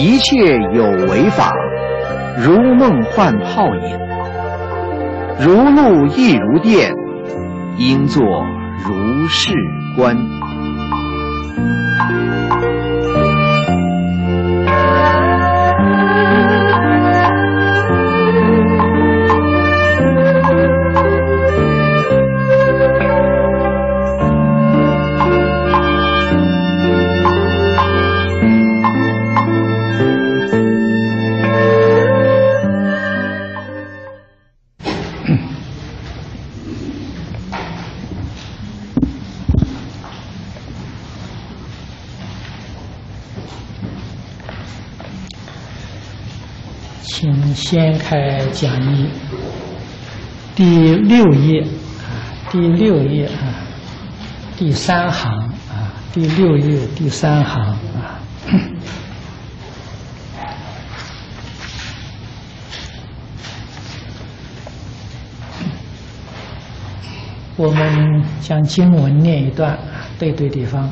一切有为法，如梦幻泡影，如露亦如电，应作如是观。 请先开讲义第6页第6页第3行第6页第3行我们将经文念一段，对地方。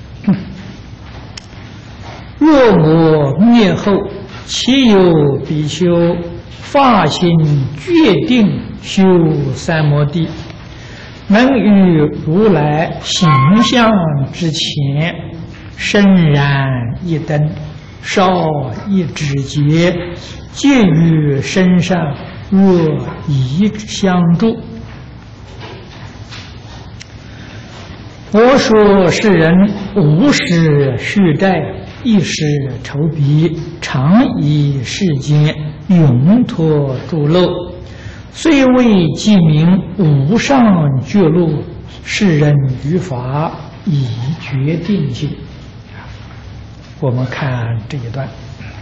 若我灭后，其有比丘发心决定修三摩地，能于如来形象之前，深燃一灯，烧一指节，皆于身上若一香烛。我说世人无始续债，一时愁彼，常以世间永脱诸漏，虽未记名无上觉路，世人于法以决定性。我们看这一段。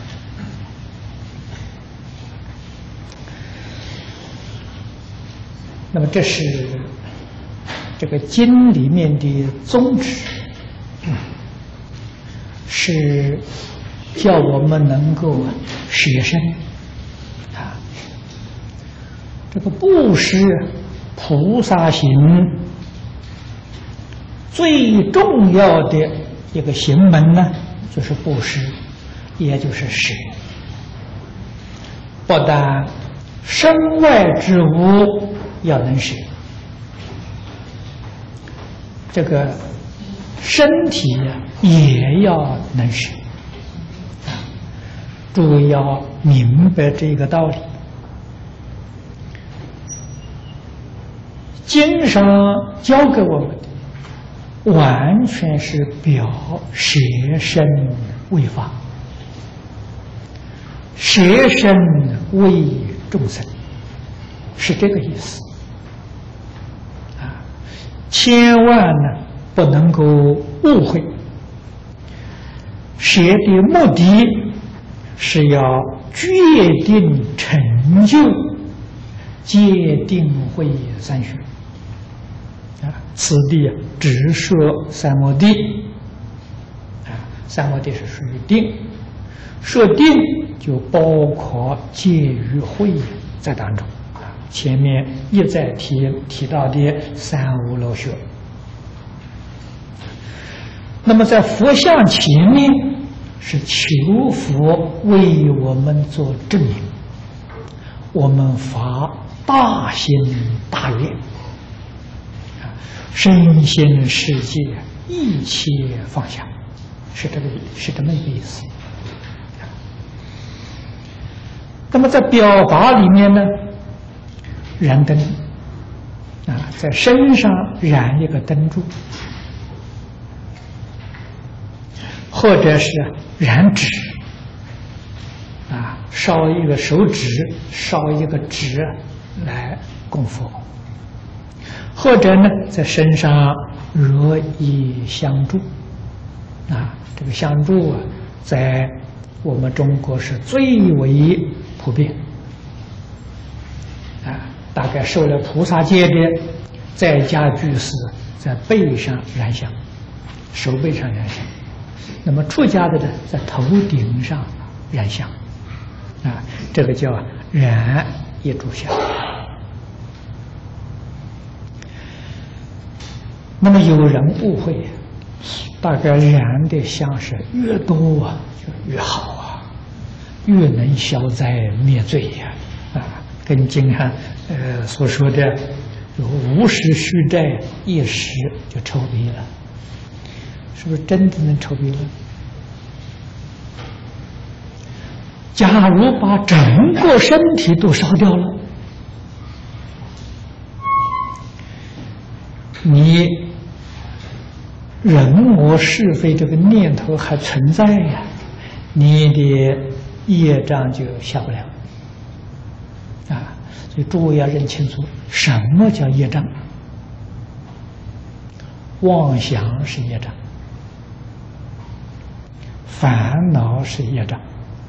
那么这是这个经里面的宗旨，是叫我们能够舍身这个布施菩萨行最重要的一个行门呢，就是布施，也就是舍。不但身外之物要能舍，这个身体也要能舍诸位要明白这个道理。经上教给我们的完全是表舍身为法，舍身为众生，是这个意思千万呢不能够误会，舍的目的是要决定成就戒定慧三学此地只说三摩地三摩地是属于定，说定就包括戒与慧在当中前面一再提到的三无漏学。那么在佛像前面是求佛为我们做证明，我们发大心大愿，身心世界一切放下，是这么一个意思。那么在表法里面呢，燃灯在身上燃一个灯柱，或者是燃纸烧一个手指，烧一个纸来供佛，或者呢在身上惹一香烛这个香烛在我们中国是最为普遍大概受了菩萨戒的在家居士在背上燃香，手背上燃香，那么出家的呢在头顶上燃香这个叫燃一炷香。那么有人误会，大概燃的香是越多就越好越能消灾灭罪呀！跟经上所说的50虚债1时就抽离了，是不是真的能抽离了？假如把整个身体都烧掉了，你人我是非这个念头还存在呀，你的业障就下不了啊！所以诸位要认清楚，什么叫业障？妄想是业障，烦恼是业障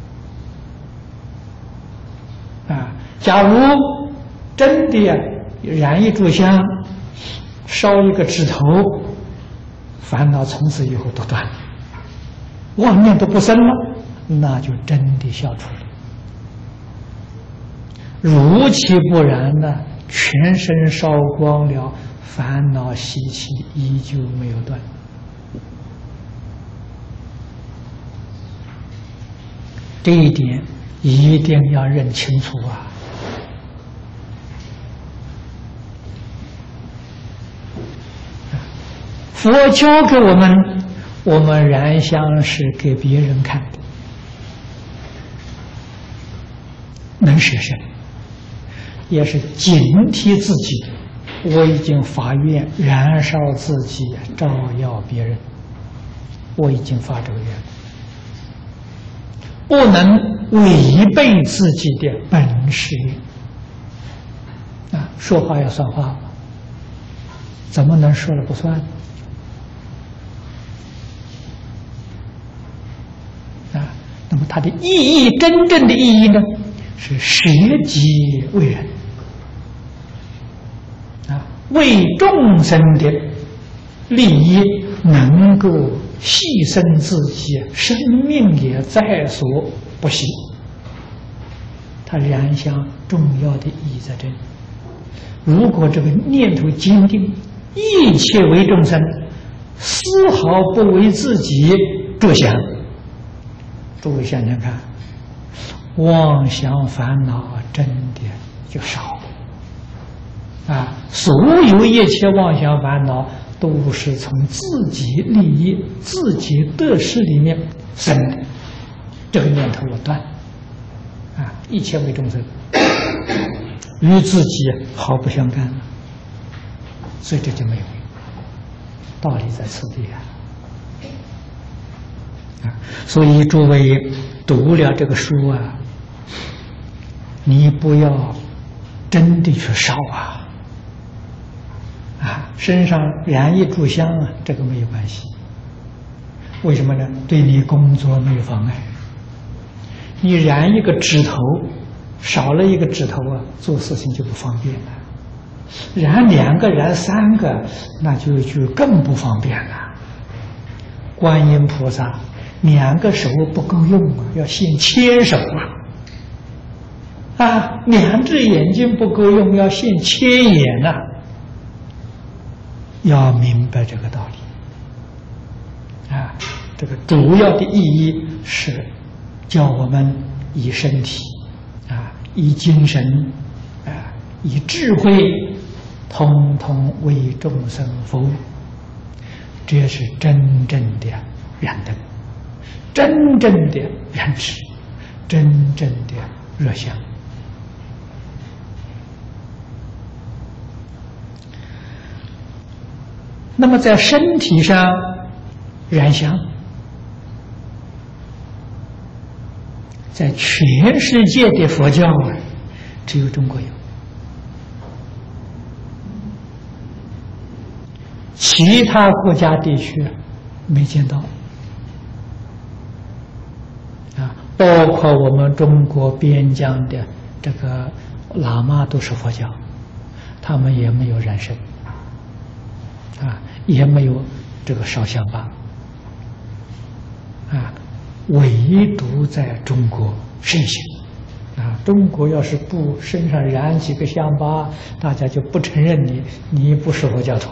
啊！假如真的燃一炷香，烧一个指头，烦恼从此以后都断了，妄念都不生了，那就真的消除了。如其不然呢，全身烧光了，烦恼习气依旧没有断。这一点一定要认清楚啊！佛教给我们，我们燃香是给别人看的，能舍身，也是警惕自己。我已经发愿燃烧自己，照耀别人，我已经发这个愿，不能违背自己的本誓愿。说话要算话，怎么能说了不算？那么它的意义，真正的意义呢，是舍己为人，为众生的利益，能够牺牲自己，生命也在所不惜。它燃香重要的意义在这里。如果这个念头坚定，一切为众生，丝毫不为自己着想，诸位想想看，妄想烦恼真的就少了所有一切妄想烦恼都是从自己利益、自己得失里面生的，这个念头我断一切为众生，与自己毫不相干了，所以这就没有道理在此地所以诸位读了这个书你不要真的去烧身上燃一炷香这个没有关系。为什么呢？对你工作没有妨碍。你燃一个指头，少了一个指头做事情就不方便了。燃2个、燃3个，那就更不方便了。观音菩萨2个手不够用要现千手2只眼睛不够用要现千眼要明白这个道理这个主要的意义是叫我们以身体以精神以智慧，通通为众生服务，这是真正的燃灯，真正的燃脂，真正的热香。那么在身体上燃香，在全世界的佛教只有中国有，其他国家地区没见到包括我们中国边疆的这个喇嘛都是佛教，他们也没有燃身也没有这个烧香巴唯独在中国盛行中国要是不身上燃几个香巴，大家就不承认你不是佛教徒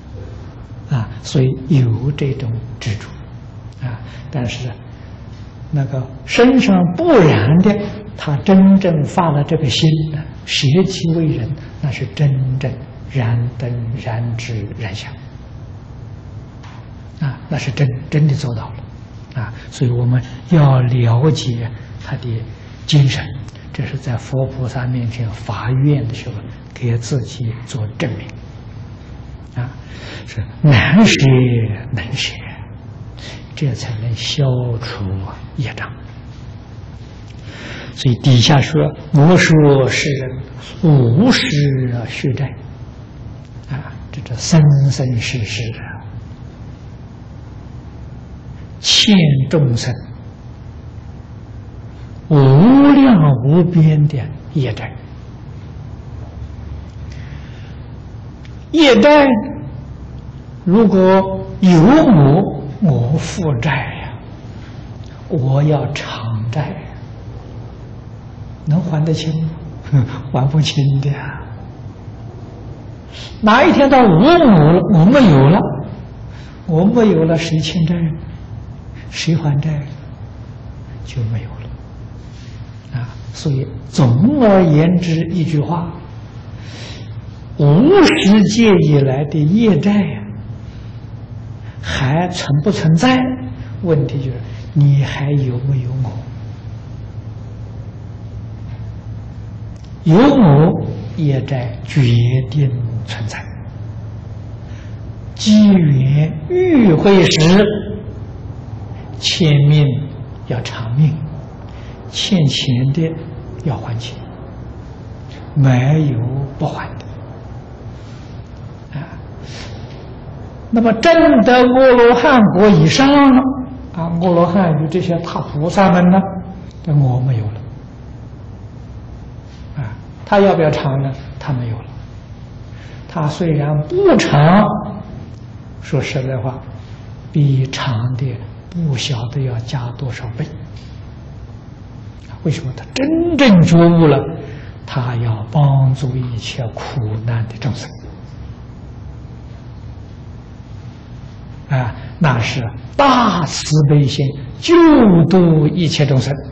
所以有这种执着但是那个身上不染的，他真正发了这个心呢，舍己为人，那是真正燃灯燃智燃香啊，那是真的做到了啊。所以我们要了解他的精神，这是在佛菩萨面前发愿的时候给自己做证明啊，是难舍能舍，这才能消除业障。所以底下说：“我说世人无始续债啊，这生生世世啊，欠众生无量无边的业债。业债如果有我负债呀，我要偿债呀。”能还得清吗？还不清的呀。哪一天到我了，我没有了，我没有了，谁欠债？谁还债？就没有了啊。所以总而言之一句话，无始界以来的业债呀，还存不存在？问题就是你还有没有我？有我，业债决定存在。机缘遇会时，欠命要偿命，欠钱的要还钱，没有不还的啊。那么证得阿罗汉果以上了啊，阿罗汉与这些大菩萨们呢，那我没有了。他要不要偿呢？他没有了。他虽然不偿，说实在话，比偿的不晓得要加多少倍。为什么？他真正觉悟了，他要帮助一切苦难的众生啊，那是大慈悲心，救度一切众生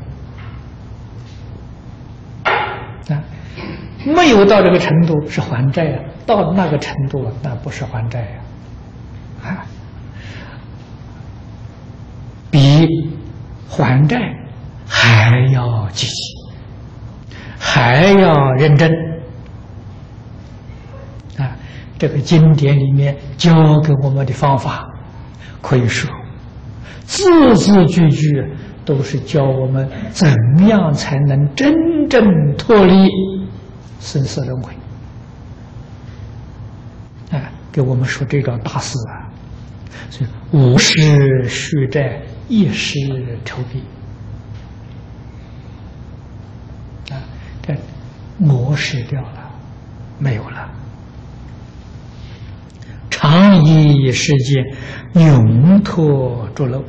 啊。没有到这个程度是还债啊，到那个程度那不是还债呀，啊，比还债还要积极，还要认真啊！这个经典里面教给我们的方法，可以说字字句句都是教我们怎样才能真正脱离生死轮回，给我们说这桩大事啊！所以无始续债，一时酬毕啊！这我失掉了，没有了。常以世间永脱诸漏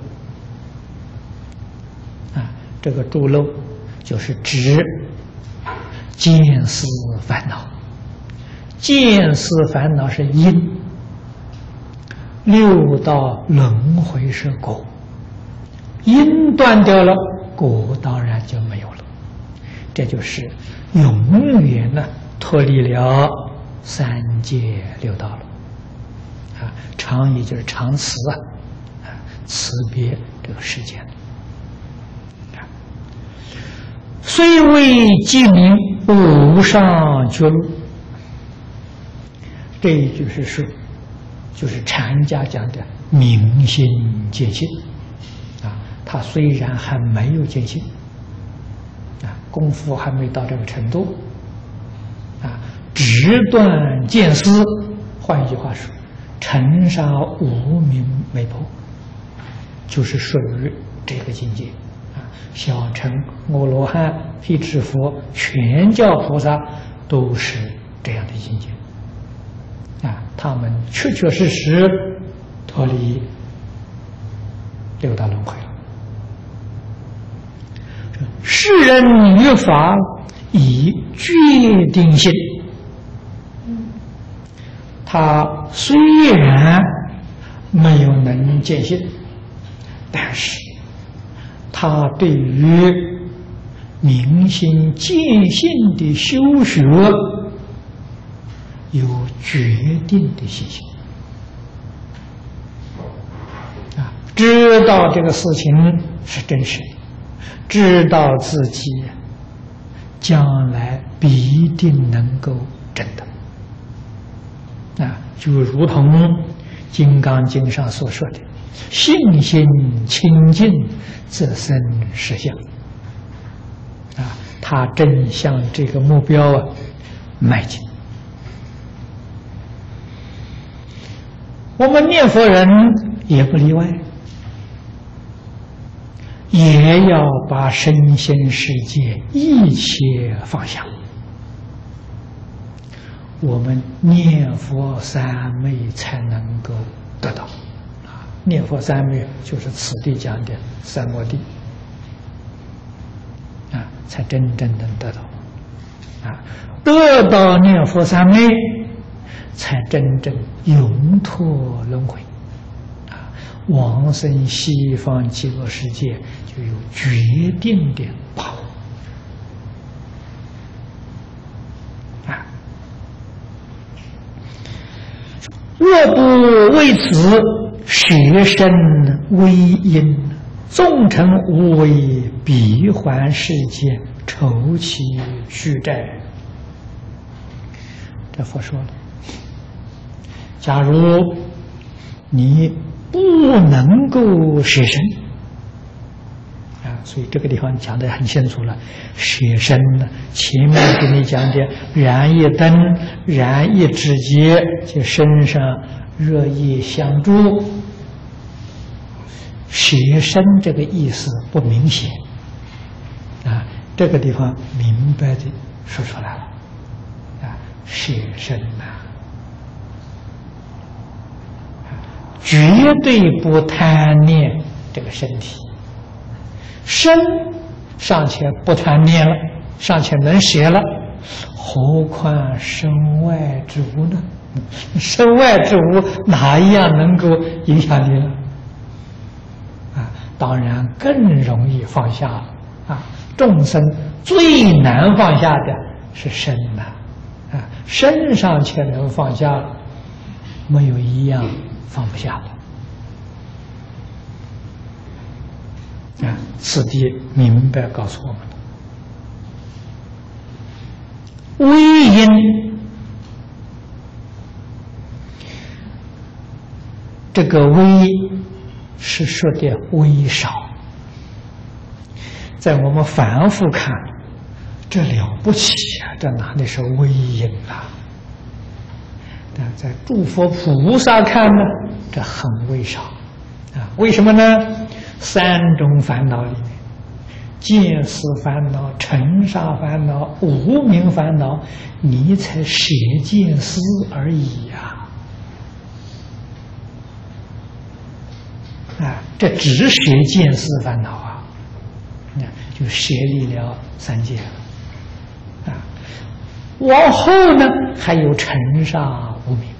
啊！这个诸漏就是指见思烦恼，见思烦恼是因，六道轮回是果，因断掉了，果当然就没有了。这就是永远呢脱离了三界六道了。啊，常也就是常慈啊，慈别这个世间。虽为记名无上觉路，这一句是说，就是禅家讲的明心见性啊。他虽然还没有见性啊，功夫还没到这个程度啊，直断见思。换一句话说，尘沙无明没破，就是属于这个境界。小乘阿罗汉、辟支佛、全教菩萨都是这样的境界啊，他们确确实实脱离六道轮回了。世人于法以决定性，他虽然没有能见性，但是他他对于明心见性的修学有决定的信心啊，知道这个事情是真实的，知道自己将来必定能够证得啊，就如同《金刚经》上所说的“信心清净，则生实相”啊，他正向这个目标迈进。我们念佛人也不例外，也要把身心世界一切放下。我们念佛三昧才能够得到啊！念佛三昧就是此地讲的三摩地啊，才真正能得到啊！得到念佛三昧，才真正永脱轮回啊！往生西方极乐世界就有决定的把握。若不为此，舍身为因，纵成无为，必还世界，酬其虚债。这佛说了，假如你不能够舍身啊，所以这个地方讲得很清楚了。舍身呢，前面给你讲的燃一灯、燃一指节，就身上热液相助。舍身这个意思不明显啊，这个地方明白的说出来了啊，舍身呐，绝对不贪恋这个身体，身尚且不贪恋了，尚且能舍了，何况身外之物呢？身外之物哪一样能够影响你了？啊，当然更容易放下了啊！众生最难放下的是身呐，啊，身上却能放下了，没有一样放不下的。啊，此地明白告诉我们了，微因这个微是说的微少，在我们凡夫看，这了不起啊！这哪里是微因啊？但在诸佛菩萨看呢，这很微少啊！为什么呢？三种烦恼里面，见思烦恼、尘沙烦恼、无明烦恼，你才舍见思而已呀！啊，这只舍见思烦恼啊，就舍离了三界了啊。往后呢，还有尘沙无明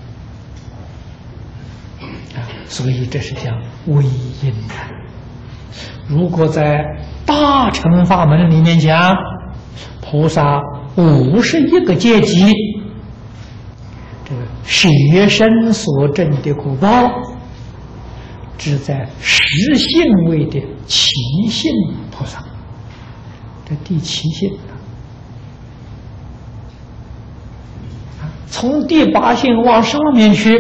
啊，所以这是叫微因的。如果在大乘法门里面讲，菩萨51个阶级，这个舍身所证的果报，只在实性位的七性菩萨，这第七性从第8性往上面去，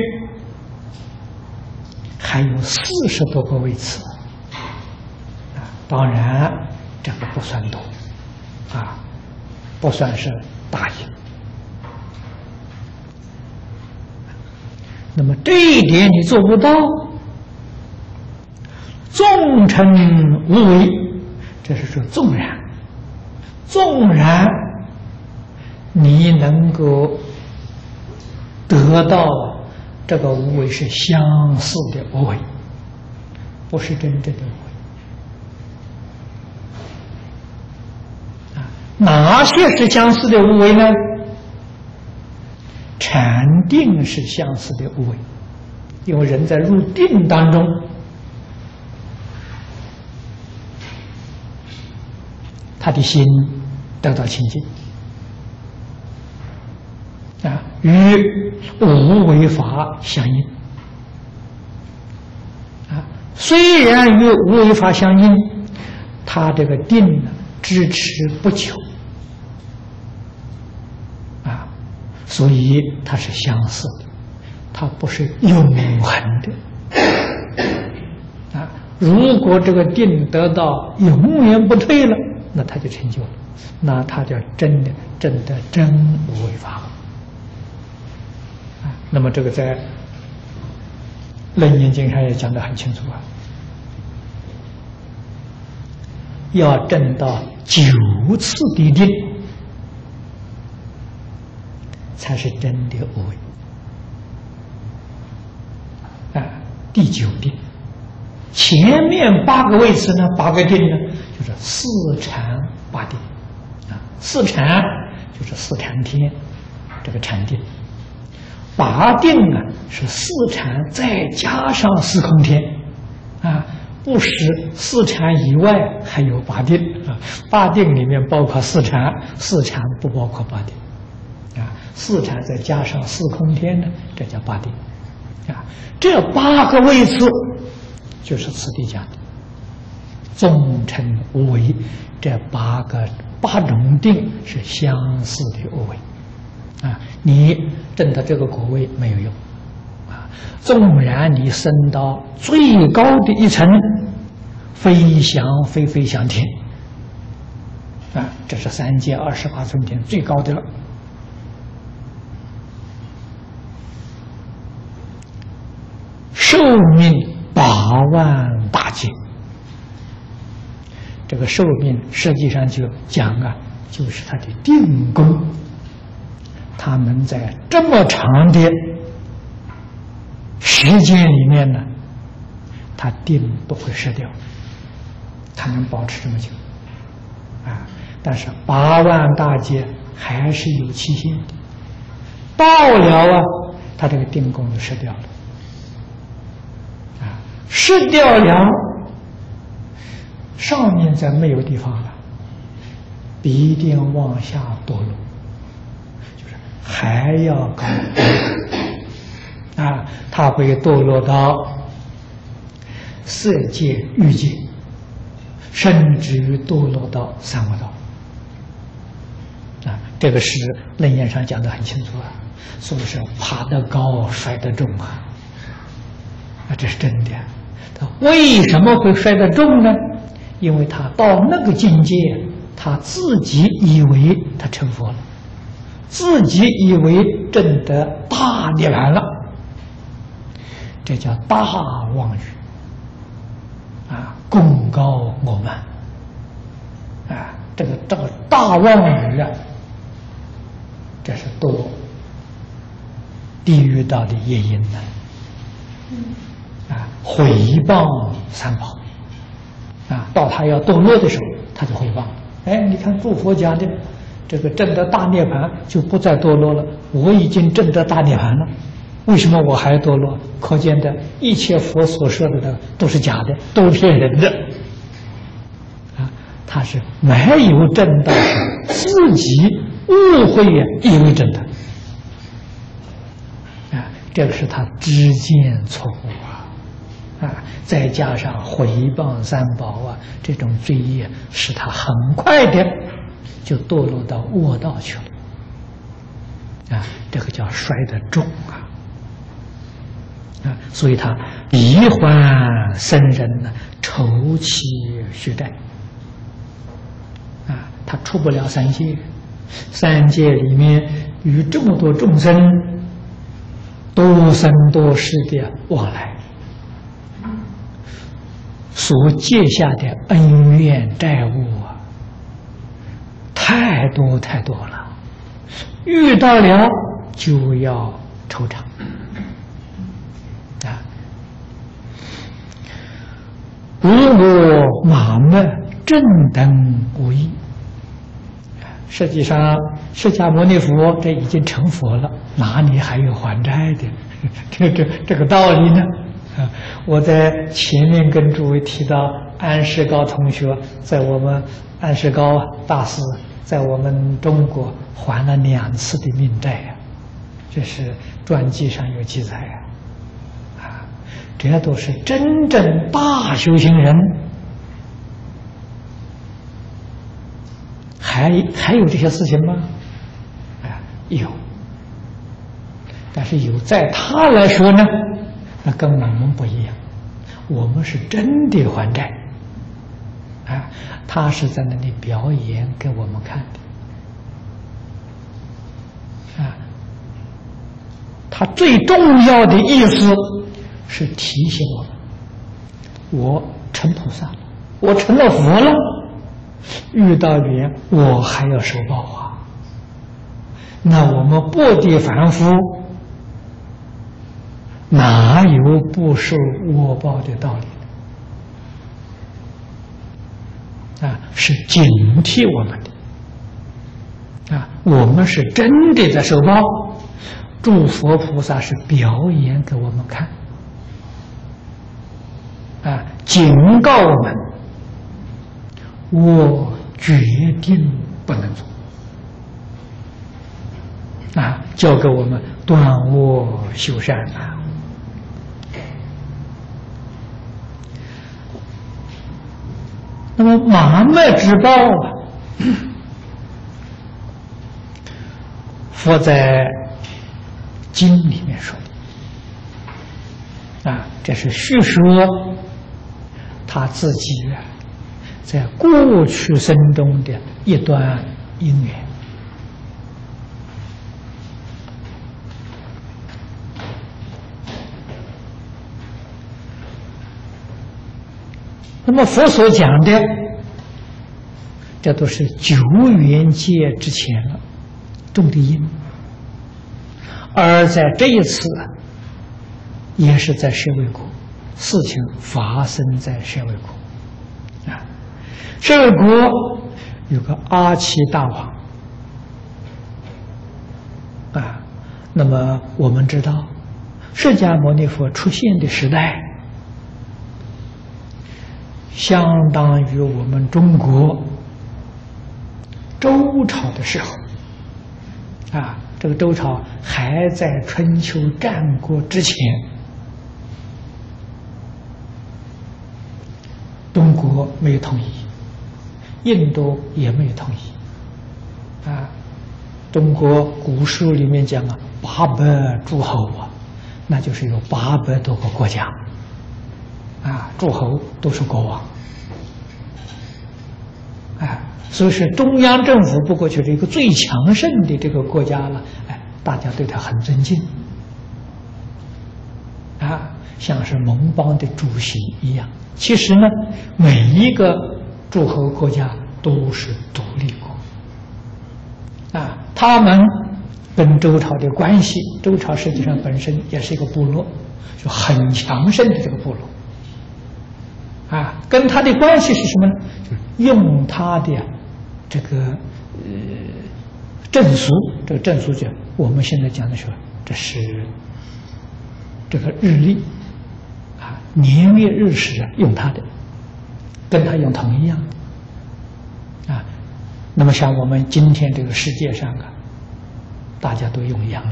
还有40多个位次。当然，这个不算多，啊，不算是大因。那么这一点你做不到，纵成无为，这是说纵然你能够得到这个无为是相似的无为，不是真正的无为。哪些是相似的无为呢？禅定是相似的无为，因为人在入定当中， 他的心得到清净啊，与无为法相应啊。虽然与无为法相应，他这个定呢支持不久啊，所以它是相似的，它不是永恒的。如果这个定得到永远不退了，那他就成就了，那他就真的真无为法啊。那么这个在《楞严经》上也讲得很清楚啊，要证到9次的定，才是真的无为啊。第9定。前面8个位次呢，8个定呢，就是四禅八定啊。四禅就是四禅天，这个禅定；八定啊是四禅再加上四空天啊，不是四禅以外还有八定啊。八定里面包括四禅，四禅不包括八定啊。四禅再加上四空天呢，这叫八定啊。这8个位次。就是此地讲的纵称无为，这8种定是相似的无为啊。你证到这个果位没有用啊，纵然你升到最高的一层，飞翔天啊，这是3界28寸天最高的了。寿命8万大劫，这个寿命实际上就讲啊，就是他的定功，他能在这么长的时间里面呢，他定不会失掉，他能保持这么久啊。但是8万大劫还是有期限的，到了啊，他这个定功就失掉了。失掉了，上面再没有地方了，必定往下堕落，就是还要高啊，它会堕落到色界、欲界，甚至于堕落到三恶道啊。这个是楞严上讲得很清楚啊，所以说爬得高，摔得重啊，这是真的。为什么会摔得重呢？因为他到那个境界，他自己以为他成佛了，自己以为证得大涅槃了，这叫大妄语啊，功高我慢啊，这个大妄语啊，这是堕地狱道的业因呢。啊，毁谤三宝啊，到他要堕落的时候，他就毁谤。哎，你看诸佛讲的这个证得大涅槃就不再堕落了，我已经证得大涅槃了，为什么我还堕落？可见的一切佛所说的都是假的，都是骗人的啊！他是没有证到，自己误会呀，以为证得啊，这个是他知见错误啊。啊，再加上毁谤三宝啊，这种罪业使他很快的就堕落到恶道去了。啊，这个叫摔得重啊！啊，所以他离还生人呢，愁其须债。啊，他出不了三界，三界里面与这么多众生多生多世的往来。所结下的恩怨债务啊，太多了，遇到了就要惆怅啊。如果马门正等无益，实际上释迦牟尼佛这已经成佛了，哪里还有还债的这个道理呢？啊，我在前面跟诸位提到，安世高同学在我们安世高大师在我们中国还了2次的命债呀，这是传记上有记载啊，这都是真正大修行人，还有这些事情吗？有，但是有在他来说呢，那跟我们不一样，我们是真的还债。他是在那里表演给我们看的，他最重要的意思是提醒我们，我成菩萨了，我成了佛了，遇到缘我还要受报啊，那我们薄地凡夫哪有不受恶报的道理？是警惕我们的，我们是真的在受报，诸佛菩萨是表演给我们看，警告我们，我决定不能做，教给我们断恶修善啊。那么马麦之报佛在经里面说的，这是叙说他自己在过去生中的一段因缘。那么佛所讲的，这都是久远界之前了种的因，而在这一次也是在舍卫国，事情发生在舍卫国舍卫国有个阿耆大王那么我们知道释迦牟尼佛出现的时代相当于我们中国周朝的时候这个周朝还在春秋战国之前，中国没有统一，印度也没有统一中国古书里面讲800诸侯那就是有800多个国家诸侯都是国王所以是中央政府不过就是一个最强盛的这个国家了大家对他很尊敬像是盟邦的主席一样。其实呢每一个诸侯国家都是独立国他们跟周朝的关系，周朝实际上本身也是一个部落，就很强盛的这个部落跟他的关系是什么呢？就是用他的这个正俗，这个正俗讲我们现在讲的时候，这是这个日历年月日时用他的，跟他用同一样那么像我们今天这个世界上大家都用阳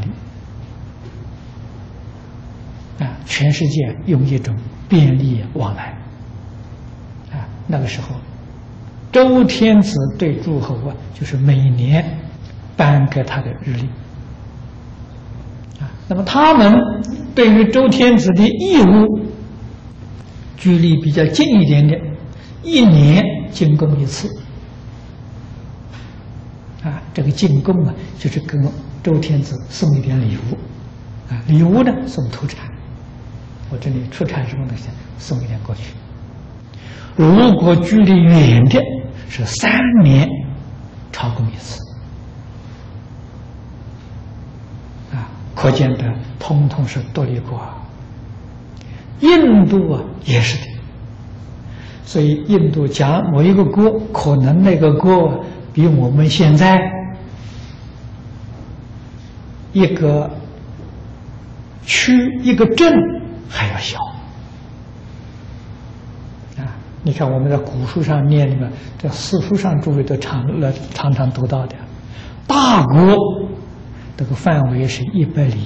历全世界用一种便利往来那个时候周天子对诸侯就是每年颁给他的日历那么他们对于周天子的义务距离比较近一点点，1年进贡一次这个进贡就是跟周天子送一点礼物礼物呢送土产，我这里出产什么东西送一点过去。如果距离远的是3年朝贡一次可见的通通是独立国印度也是的，所以印度讲某一个国，可能那个国比我们现在一个区一个镇还要小你看我们在古书上念那个，这四书上诸位都常常读到的，大国这个范围是100里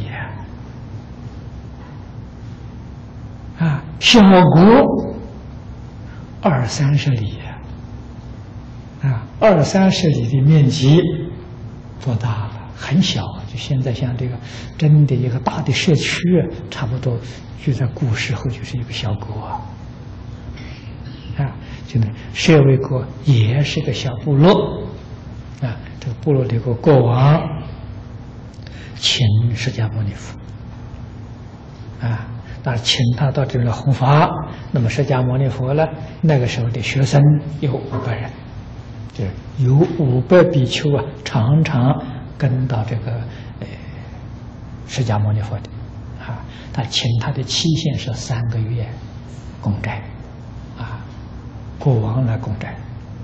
啊，小国20-30里啊，20-30里的面积多大了？很小，就现在像这个真的一个大的社区，差不多就在古时候就是一个小国啊，就那舍卫国也是个小部落啊，这个部落里个国王请释迦牟尼佛啊，当然请他到这里来弘法。那么释迦牟尼佛呢，那个时候的学生有500人，就是有500比丘啊，常常跟到这个释迦牟尼佛的啊，他请他的期限是3个月供斋啊，国王来供斋。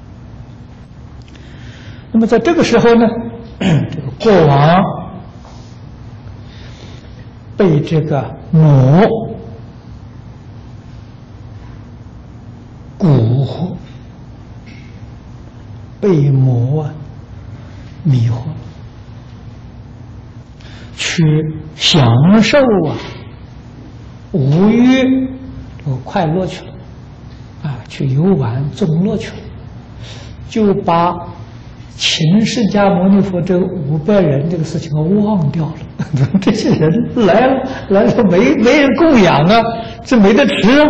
那么在这个时候呢，这个国王被这个魔蛊惑，被魔迷惑，去享受五欲快乐去了啊，去游玩纵乐去了，就把请释迦牟尼佛这500人这个事情忘掉了。这些人来了没人供养啊，这没得吃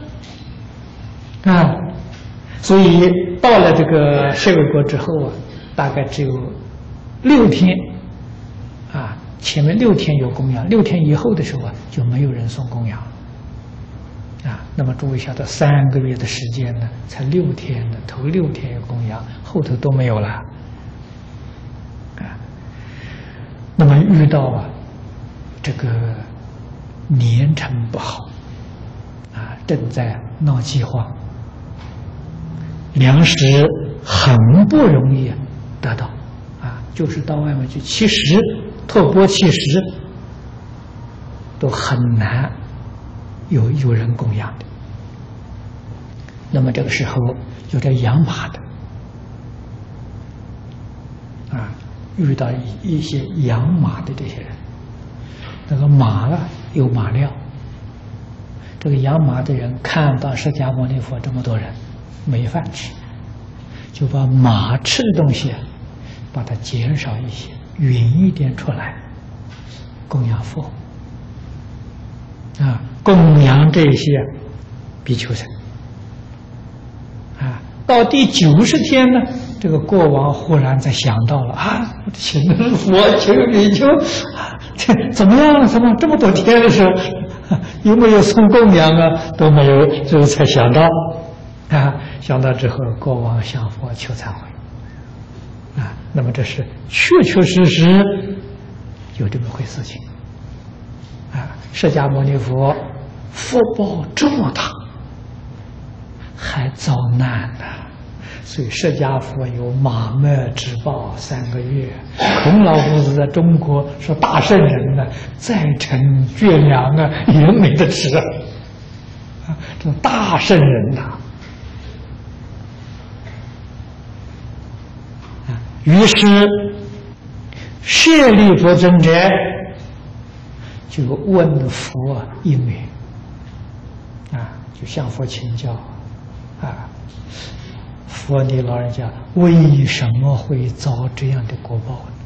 啊，所以到了这个舍卫国之后啊，大概只有6天啊，前面6天有供养，6天以后的时候啊，就没有人送供养啊。那么诸位晓得3个月的时间呢，才6天呢，头6天有供养，后头都没有了啊。那么遇到这个年成不好啊，正在闹饥荒，粮食很不容易得到啊，就是到外面去乞食，托钵乞食都很难有人供养的。那么这个时候有这养马的啊，遇到一些养马的这些人，那个马呢有马料，这个养马的人看到释迦牟尼佛这么多人没饭吃，就把马吃的东西把它减少一些，匀一点出来供养佛啊，供养这些比丘僧啊。到第90天呢，这个国王忽然才想到了啊，请佛请比丘这怎么样了？怎么这么多天的时候有没有送供养啊？都没有，这个才想到啊。想到之后，国王向佛求忏悔啊。那么这是确确实实有这么回事情啊。释迦牟尼佛福报这么大，还遭难呢。所以释迦佛有马麦之报3个月，孔老夫子在中国说大圣人呢，再成眷粮啊也没得吃啊，这大圣人呐于是舍利弗尊者就问佛一名啊，就向佛请教啊，佛你老人家为什么会遭这样的果报呢？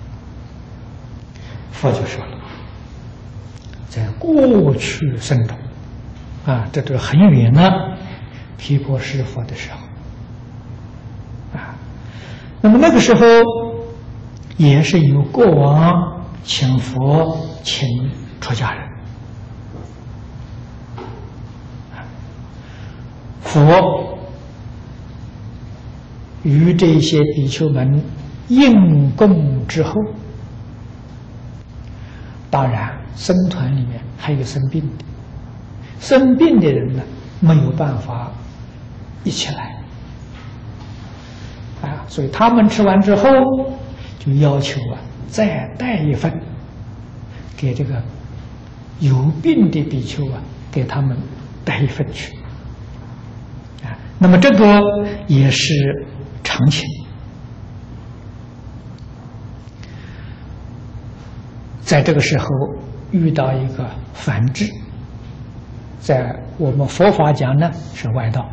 佛就说了，在过去生中啊，这都很远了，毗婆尸佛的时候啊，那么那个时候也是有国王请佛请出家人，佛与这些比丘们应供之后，当然僧团里面还有生病的，生病的人呢没有办法一起来啊，所以他们吃完之后就要求再带一份给这个有病的比丘给他们带一份去啊， 那么这个也是常情。在这个时候遇到一个反智，在我们佛法讲呢是外道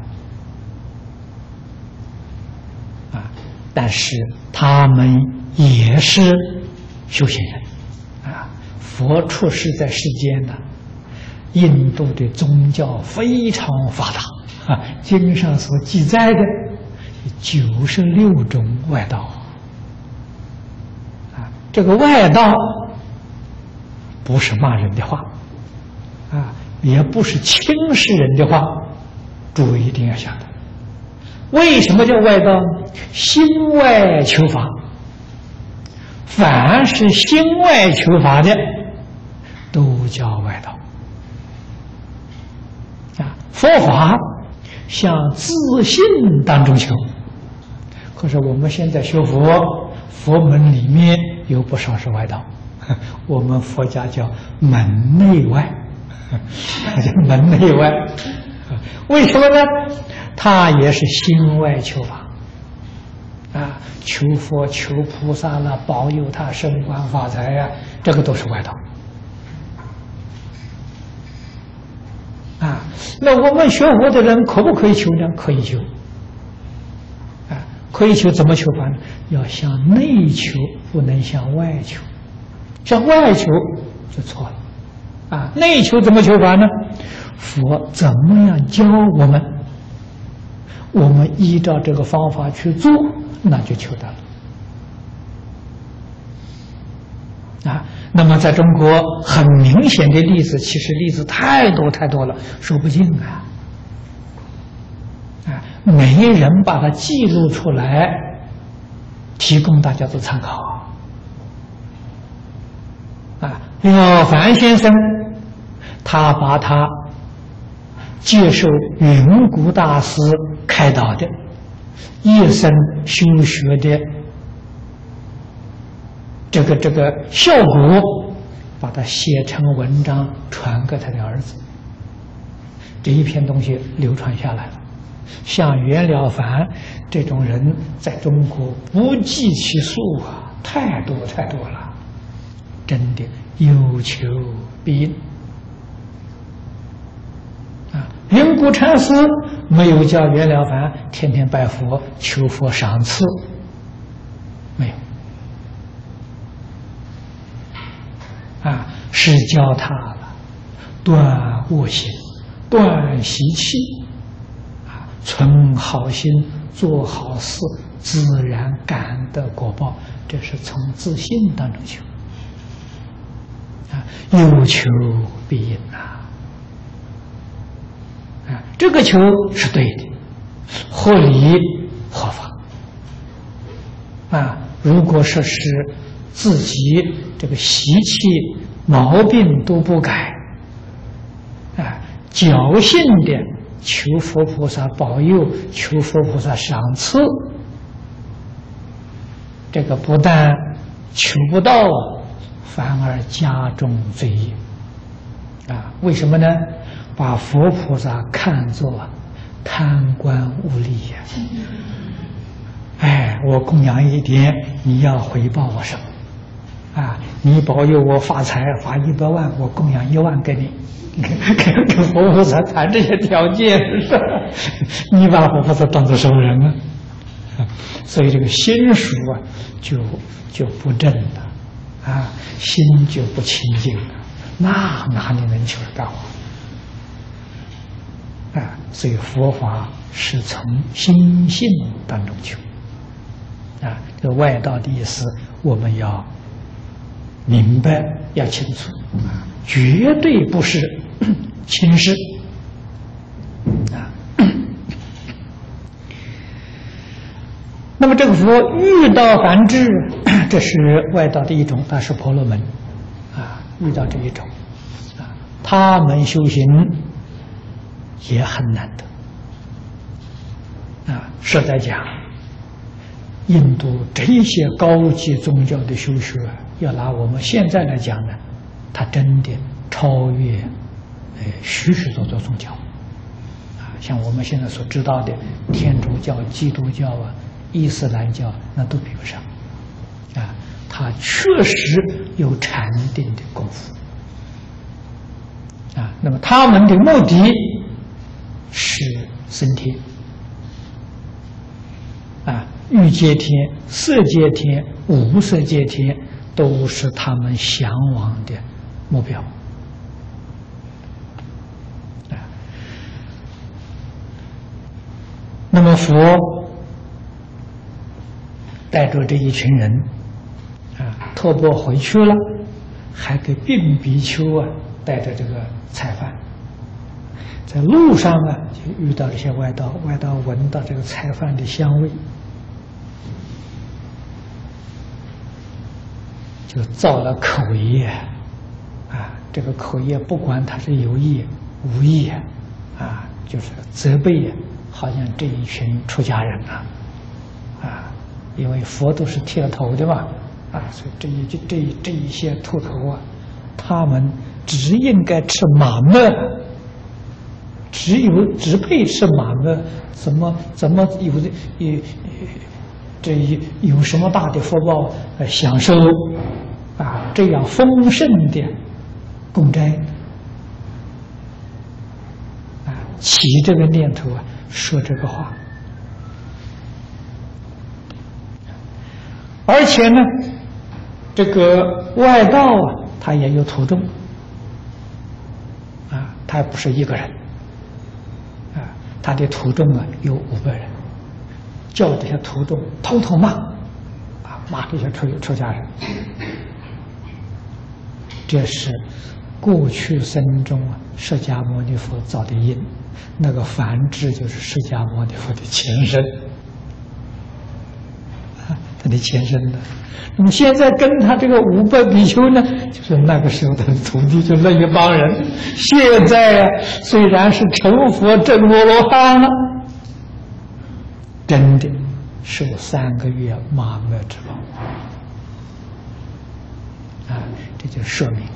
啊，但是他们也是修行人啊。佛出世在世间呢，印度的宗教非常发达啊，经上所记载的96种外道啊，这个外道不是骂人的话啊，也不是轻视人的话，诸位一定要晓得。为什么叫外道呢？心外求法，凡是心外求法的，都叫外道啊。佛法向自信当中求，可是我们现在学佛，佛门里面有不少是外道。我们佛家叫门内外，叫门内外。为什么呢？他也是心外求法啊，求佛求菩萨了，保佑他升官发财呀，这个都是外道啊。那我们学佛的人可不可以求呢？可以求啊，可以求。怎么求法呢？要向内求，不能向外求。向外求就错了啊！内求怎么求法呢？佛怎么样教我们，我们依照这个方法去做，那就求到了啊。那么在中国很明显的例子，其实例子太多太多了，说不尽啊！啊，没人把它记录出来，提供大家做参考。啊，了凡先生，他把他接受云谷大师开导的一生修学的这个效果，把它写成文章传给他的儿子。这一篇东西流传下来了。像袁了凡这种人，在中国不计其数啊，太多太多了。真的有求必应啊！云谷禅师没有叫袁了凡天天拜佛求佛赏赐，没有啊，是教他了断恶行、断习气啊，存好心、做好事，自然感得果报。这是从自信当中求。有求必应啊！这个求是对的，合理合法啊！如果说是自己这个习气毛病都不改啊，侥幸的求佛菩萨保佑，求佛菩萨赏赐，这个不但求不到啊，反而加重罪业啊！为什么呢？把佛菩萨看作贪官污吏呀！哎，我供养一点，你要回报我什么？啊，你保佑我发财，发100万，我供养1万给你。跟佛菩萨谈这些条件，你把佛菩萨当作什么人呢？所以这个心术啊，就不正了。啊，心就不清净了，那哪里能求得到啊？所以佛法是从心性当中求啊。这个外道的意思，我们要明白，要清楚啊，绝对不是轻视啊。那么这个佛遇到梵志，这是外道的一种，但是婆罗门啊，遇到这一种啊，他们修行也很难得啊。实在讲，印度这些高级宗教的修学，要拿我们现在来讲呢，它真的超越许许多多宗教啊。 像我们现在所知道的天主教、基督教啊、伊斯兰教，那都比不上啊。他确实有禅定的功夫啊。那么他们的目的是升天啊，欲界天、色界天、无色界天都是他们向往的目标啊。那么佛带着这一群人啊，托钵回去了，还给并比丘啊带着这个菜饭。在路上啊，就遇到这些外道，外道闻到这个菜饭的香味，就造了口业啊。这个口业不管他是有意无意啊，就是责备好像这一群出家人啊，因为佛都是剃了头的嘛啊，所以这一些秃头啊，他们只应该吃马麦。只配吃马麦，怎么有的有什么大的福报享受啊？这样丰盛的供斋啊，起这个念头啊，说这个话，而且呢，这个外道啊，他也有徒众啊，他不是一个人。他的徒众啊有500人，叫这些徒众偷偷骂，骂这些出家人。这是过去生中啊释迦牟尼佛造的因，那个梵志就是释迦牟尼佛的前身，他的前身的。那么现在跟他这个500比丘呢，就是那个时候的徒弟，就那一帮人。现在啊，虽然是成佛证阿罗汉了，真的受3个月麻木之劳啊！这就说明，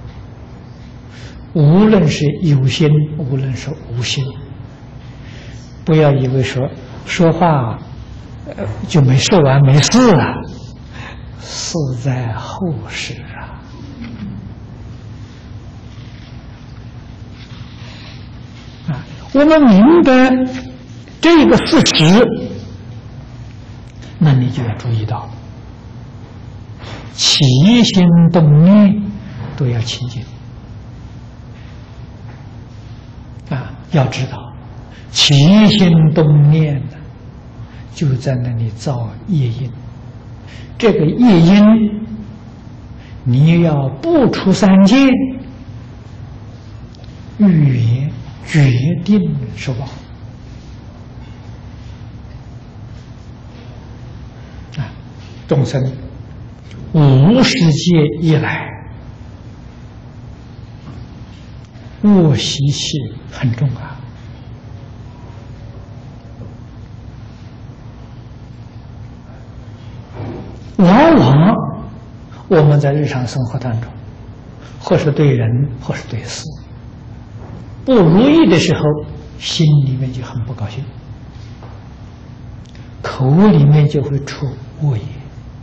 无论是有心，无论是无心，不要以为说话就没说完没事了。事在后事啊！我们明白这个事实，那你就要注意到，起心动念都要清净啊！要知道，起心动念呢，就在那里造业因。这个业因，你要不出3界，语言决定受报啊！众生50界以来，恶习气很重啊。往往我们在日常生活当中，或是对人，或是对事，不如意的时候，心里面就很不高兴，口里面就会出恶言，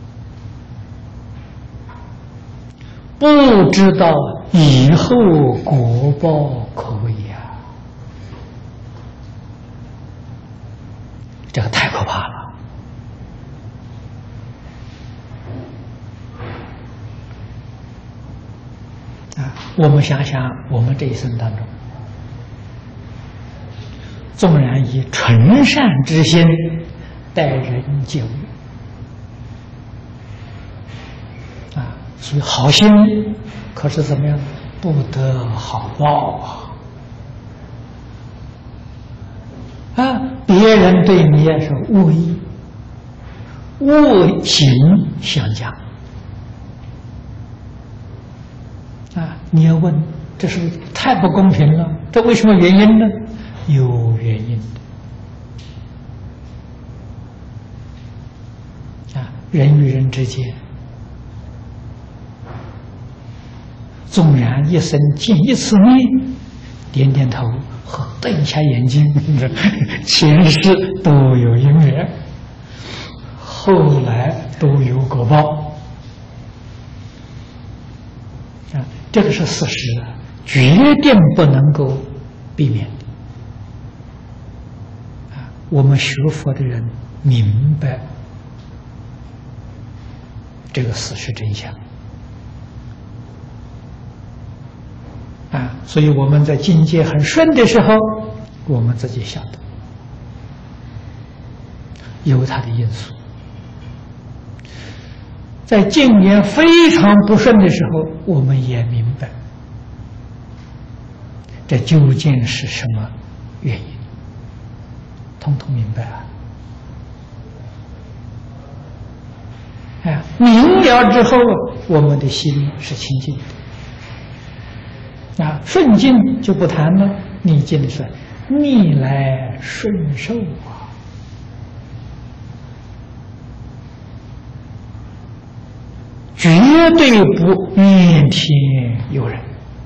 不知道以后果报可畏呀，这个太可怕了。我们想想，我们这一生当中，纵然以纯善之心待人接物啊，所以好心，可是怎么样，不得好报啊！别人对你也是恶意、恶行相加。啊！你要问，这是太不公平了。这为什么原因呢？有原因的。啊，人与人之间，纵然一生见一次面，点点头， 瞪一下眼睛，前世都有因缘，后来都有果报啊，这个是事实，决定不能够避免的啊。我们学佛的人明白这个事实真相啊，所以我们在境界很顺的时候，我们自己晓得有它的因素；在境界非常不顺的时候，我们也明白这究竟是什么原因，通通明白啊！哎，明了之后，我们的心是清净的。啊，顺境就不谈了，逆境是逆来顺受啊。绝对不怨天尤人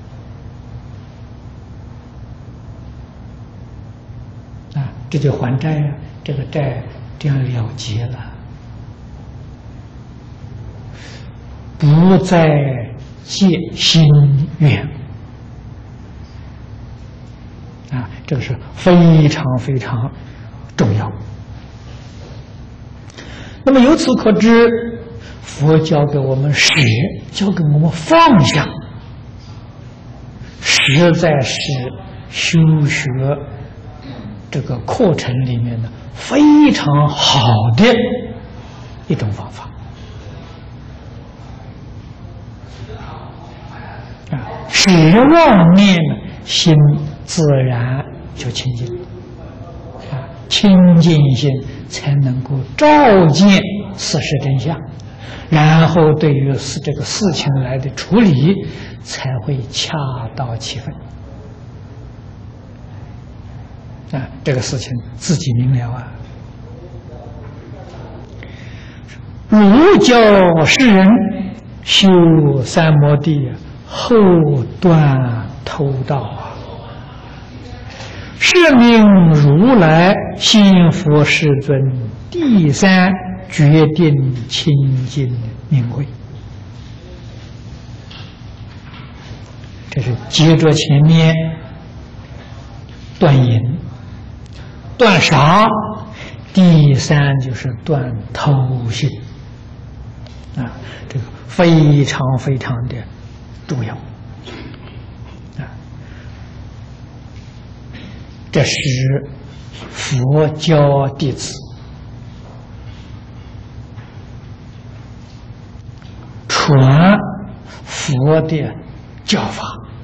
啊！这就还债啊，这个债这样了结了，不再结新怨。啊，这个是非常非常重要。那么由此可知，佛教给我们舍，教给我们放下，实在是修学这个课程里面的非常好的一种方法。啊，舍妄念心自然就清净了，啊，清净心才能够照见事实真相，然后对于这个事情来的处理才会恰到其分。啊，这个事情自己明了啊。儒教世人修三摩地，后断偷盗啊。是名如来心佛世尊第三决定清净名慧。这是接着前面断淫、断杀，第三就是断偷心啊，这个非常非常的重要。这是佛教弟子传佛的教法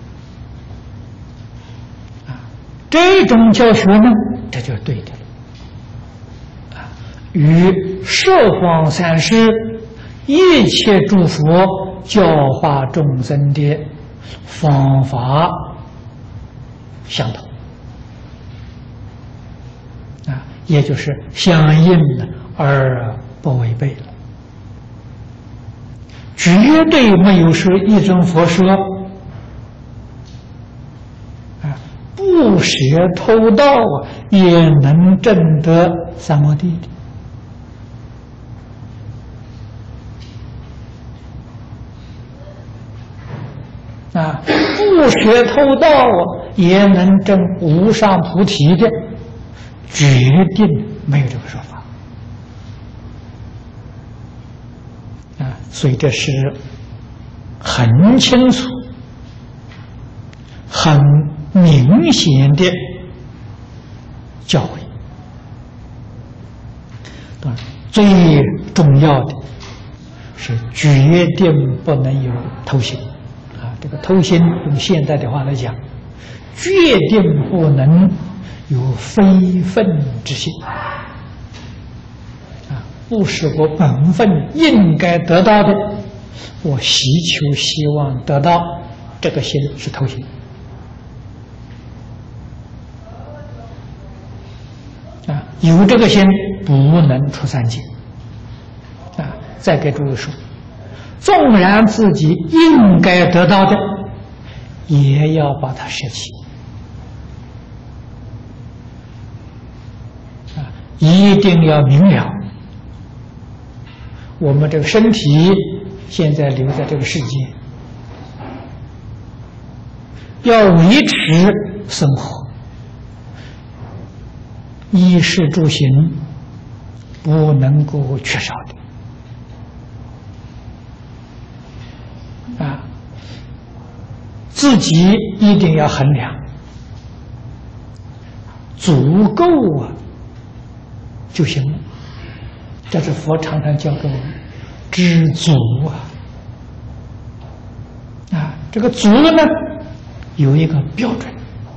啊，这种教学呢，这就对的了啊，与摄方三世一切诸佛教化众生的方法相同。也就是相应的而不违背了，绝对没有说一尊佛说啊，不舍偷盗啊，也能证得三摩地的啊，不舍偷盗啊，也能证无上菩提的。决定没有这个说法啊，所以这是很清楚、很明显的教诲。当然，最重要的是决定不能有偷心啊！这个偷心用现代的话来讲，决定不能有非分之心啊，不是我本分应该得到的，我希求希望得到，这个心是偷心啊，有这个心不能出三界啊。再给诸位说，纵然自己应该得到的，也要把它舍弃。 一定要明了，我们这个身体现在留在这个世界，要维持生活，衣食住行不能够缺少的啊，自己一定要衡量，足够就行了。这是佛常常教给我们知足啊，这个足呢有一个标准。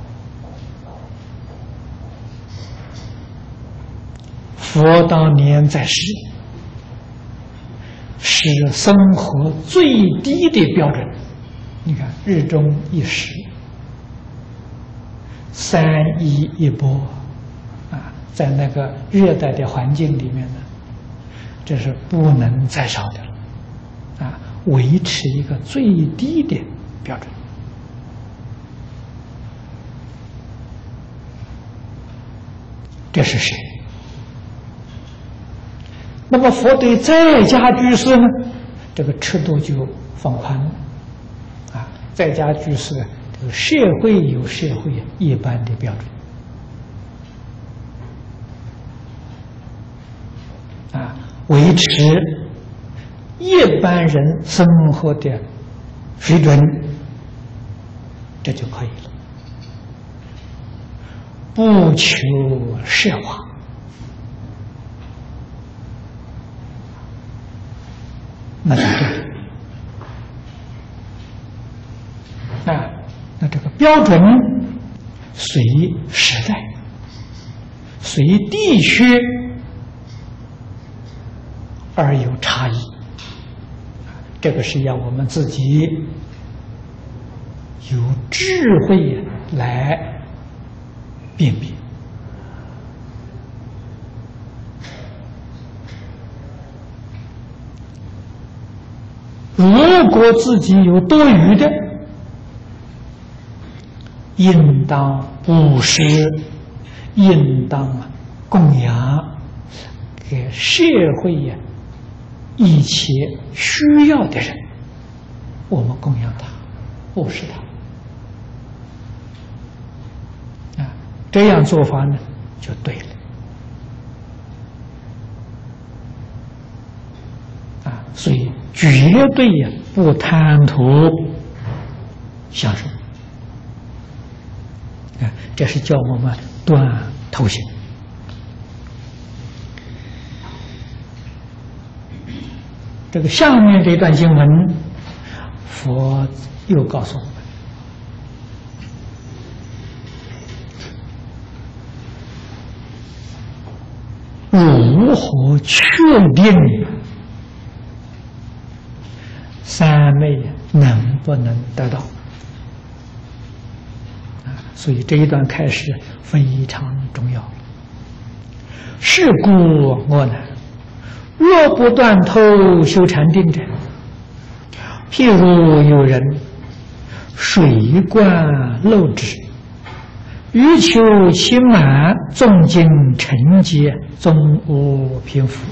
佛当年在世，是生活最低的标准。你看，日中一食，3衣1钵啊，在那个热带的环境里面呢，这是不能再少的了啊，维持一个最低的标准。这是谁？那么佛对在家居士呢，这个尺度就放宽了啊，在家居士这个社会有社会一般的标准啊，维持一般人生活的水准，这就可以了，不求奢华。那就对了啊！那这个标准随时代、随地区而有差异，这个是要我们自己有智慧来辨别。如果自己有多余的，应当布施，应当供养给社会一切需要的人，我们供养他，布施他啊，这样做法呢就对了啊，所以绝对不贪图享受啊，这是叫我们断偷心。这个下面这段经文，佛又告诉我们，如何确定三昧能不能得到啊？所以这一段开始非常重要。是故我难，若不断头修禅定者，譬如有人水灌漏之，欲求其满，纵经成劫，终无贫富。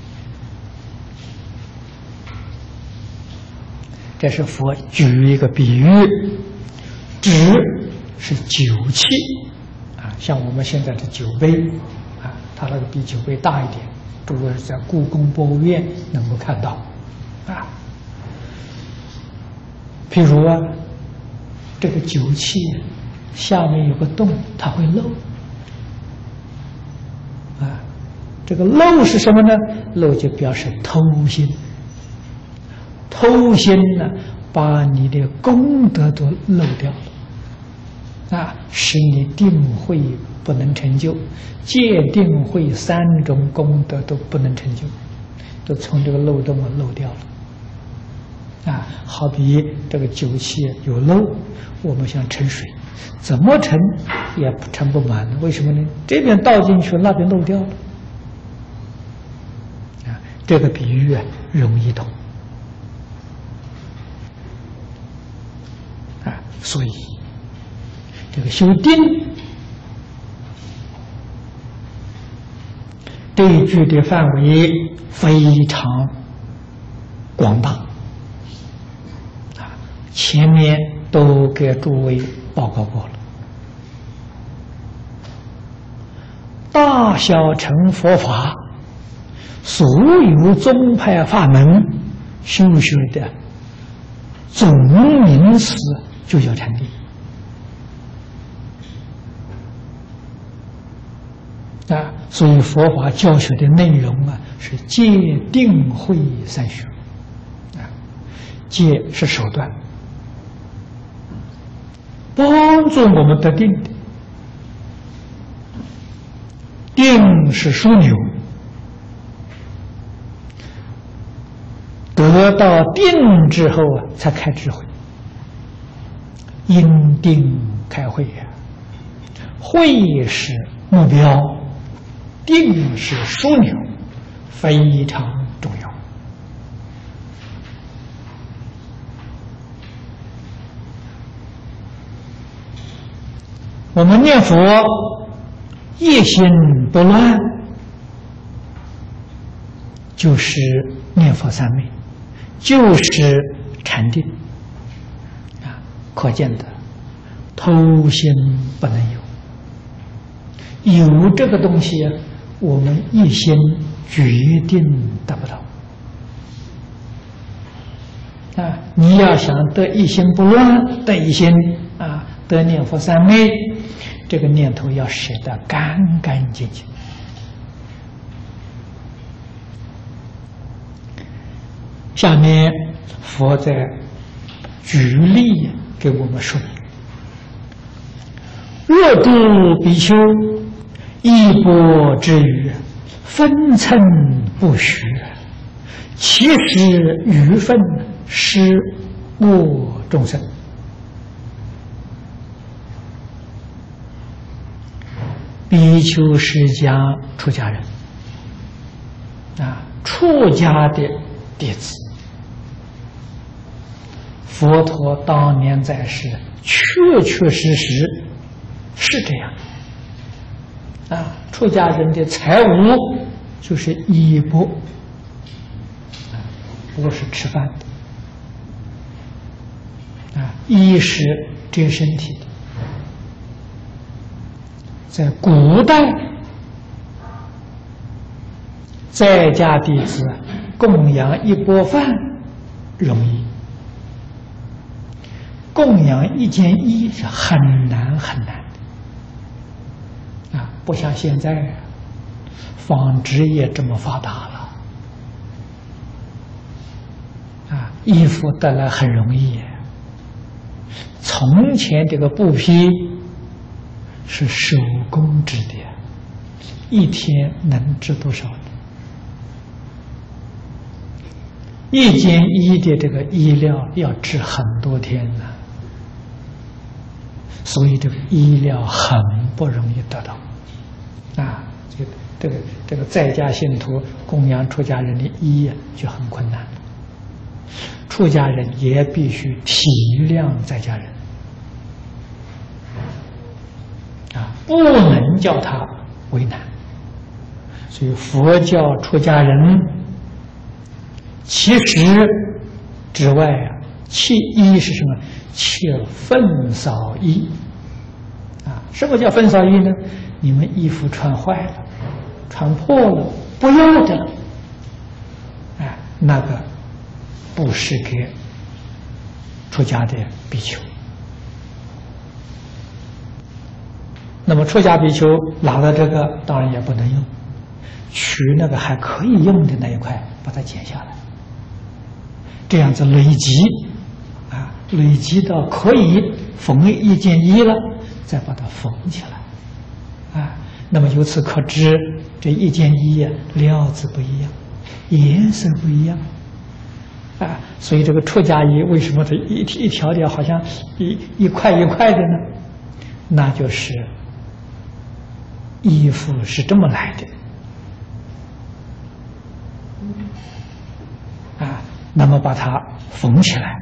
这是佛举一个比喻，纸是酒器啊，像我们现在的酒杯啊，它那个比酒杯大一点，这个是在故宫博物院能够看到啊。譬如这个酒器下面有个洞，它会漏啊，这个漏是什么呢？漏就表示偷心。偷心呢，把你的功德都漏掉了啊，使你定慧不能成就，戒定慧三种功德都不能成就，都从这个漏洞漏掉了啊。好比这个酒器有漏，我们想盛水，怎么盛也盛不满，为什么呢？这边倒进去，那边漏掉了啊。这个比喻容易懂。所以，这个修定对句的范围非常广大啊，前面都给诸位报告过了。大小乘佛法，所有宗派法门修学的总名词就叫禅定啊，所以佛法教学的内容啊是戒定慧三学啊，戒是手段，帮助我们得定的。定是枢纽，得到定之后啊，才开智慧。因定开慧呀，慧是目标，定是枢纽，非常重要。我们念佛，一心不乱，就是念佛三昧，就是禅定啊！可见的，偷心不能有，有这个东西，我们一心决定得不到啊！你要想得一心不乱，得一心啊，得念佛三昧。这个念头要舍得干干净净。下面佛在举例给我们说：若度比丘，衣钵之语，分寸不虚，其实愚分施恶众生。比丘是讲出家人啊，出家的弟子。佛陀当年在世，确确实实是这样啊。出家人的财物就是衣钵啊，钵是吃饭的啊，衣是遮身体的。在古代，在家弟子供养一钵饭容易，供养一件衣是很难很难的啊！不像现在纺织业这么发达了啊，衣服得来很容易。从前这个布匹是手工织的，一天能织多少？一件衣的这个衣料要织很多天呢，所以这个衣料很不容易得到啊。这个在家信徒供养出家人的衣就很困难，出家人也必须体谅在家人。不能叫他为难，所以佛教出家人其实之外啊，其一是什么？切粪扫衣啊！什么叫粪扫衣呢？你们衣服穿坏了、穿破了，不要的了，哎，那个布施给出家的比丘。那么出家比丘拿到这个当然也不能用，取那个还可以用的那一块把它剪下来，这样子累积啊，累积到可以缝一件衣了，再把它缝起来啊。那么由此可知，这一件衣啊，料子不一样，颜色不一样啊，所以这个出家衣为什么它一条条好像一块一块的呢？那就是衣服是这么来的啊，那么把它缝起来，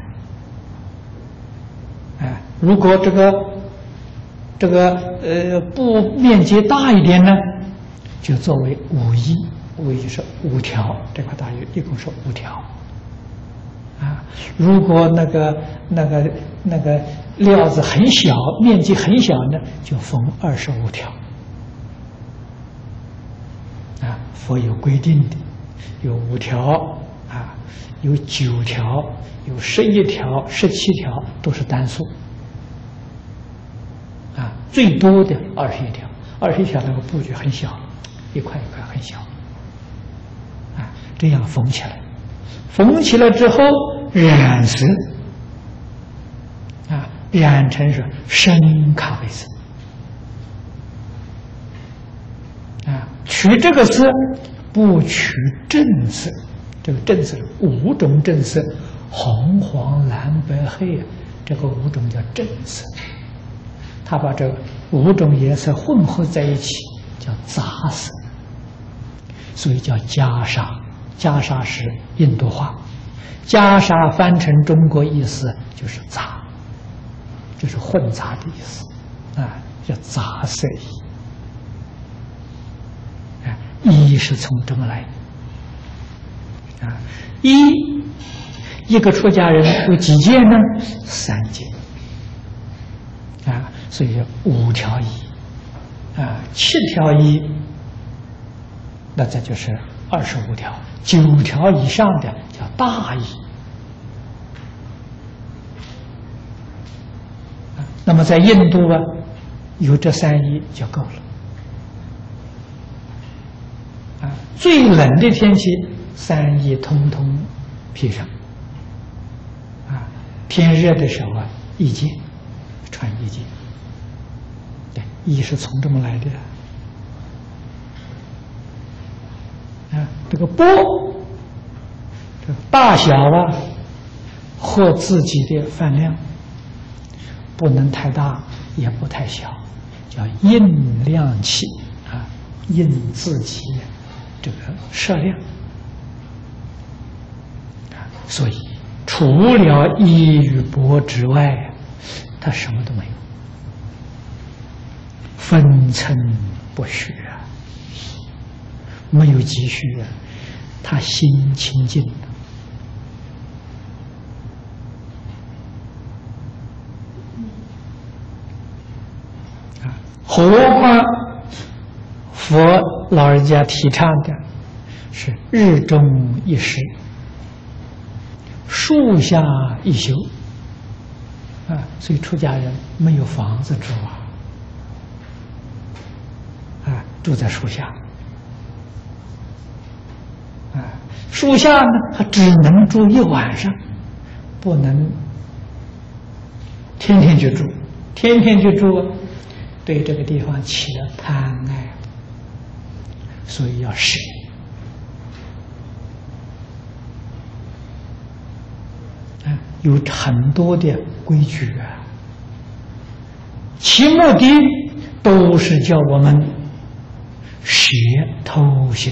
啊，如果这个布面积大一点呢， 就作为5衣，5衣就是5条，这块大衣一共是5条。如果那个料子很小，面积很小呢，就缝25条。佛有规定的，有5条有9条，有11条、17条，都是单数。最多的21条，21条那个布局很小，一块一块很小。这样缝起来，缝起来之后染色，染成是深咖啡色。取这个色不取正色，这个正色5种正色，红、黄、蓝、白、黑，这个5种叫正色。他把这5种颜色混合在一起，叫杂色，所以叫袈裟。袈裟是印度话，袈裟翻成中国意思就是杂，就是混杂的意思，叫杂色衣。衣是从这么来的。一个出家人有几件呢？3件。所以5条衣，7条衣，那这就是25条，9条以上的叫大衣。那么在印度有这3衣就够了。最冷的天气，3衣通通披上。天热的时候1件，穿1件。衣是从这么来的。这个钵，这个大小和自己的饭量，不能太大，也不太小，叫印量器印自己这个摄量。所以除了衣与钵之外，他什么都没有，分寸不虚没有积蓄他心清净何况佛老人家提倡的是日中1食，树下1宿所以出家人没有房子住住在树下。树下呢，他只能住1晚上，不能天天去住。天天去住，对这个地方起了贪爱，所以要舍。有很多的规矩其目的都是叫我们舍偷心。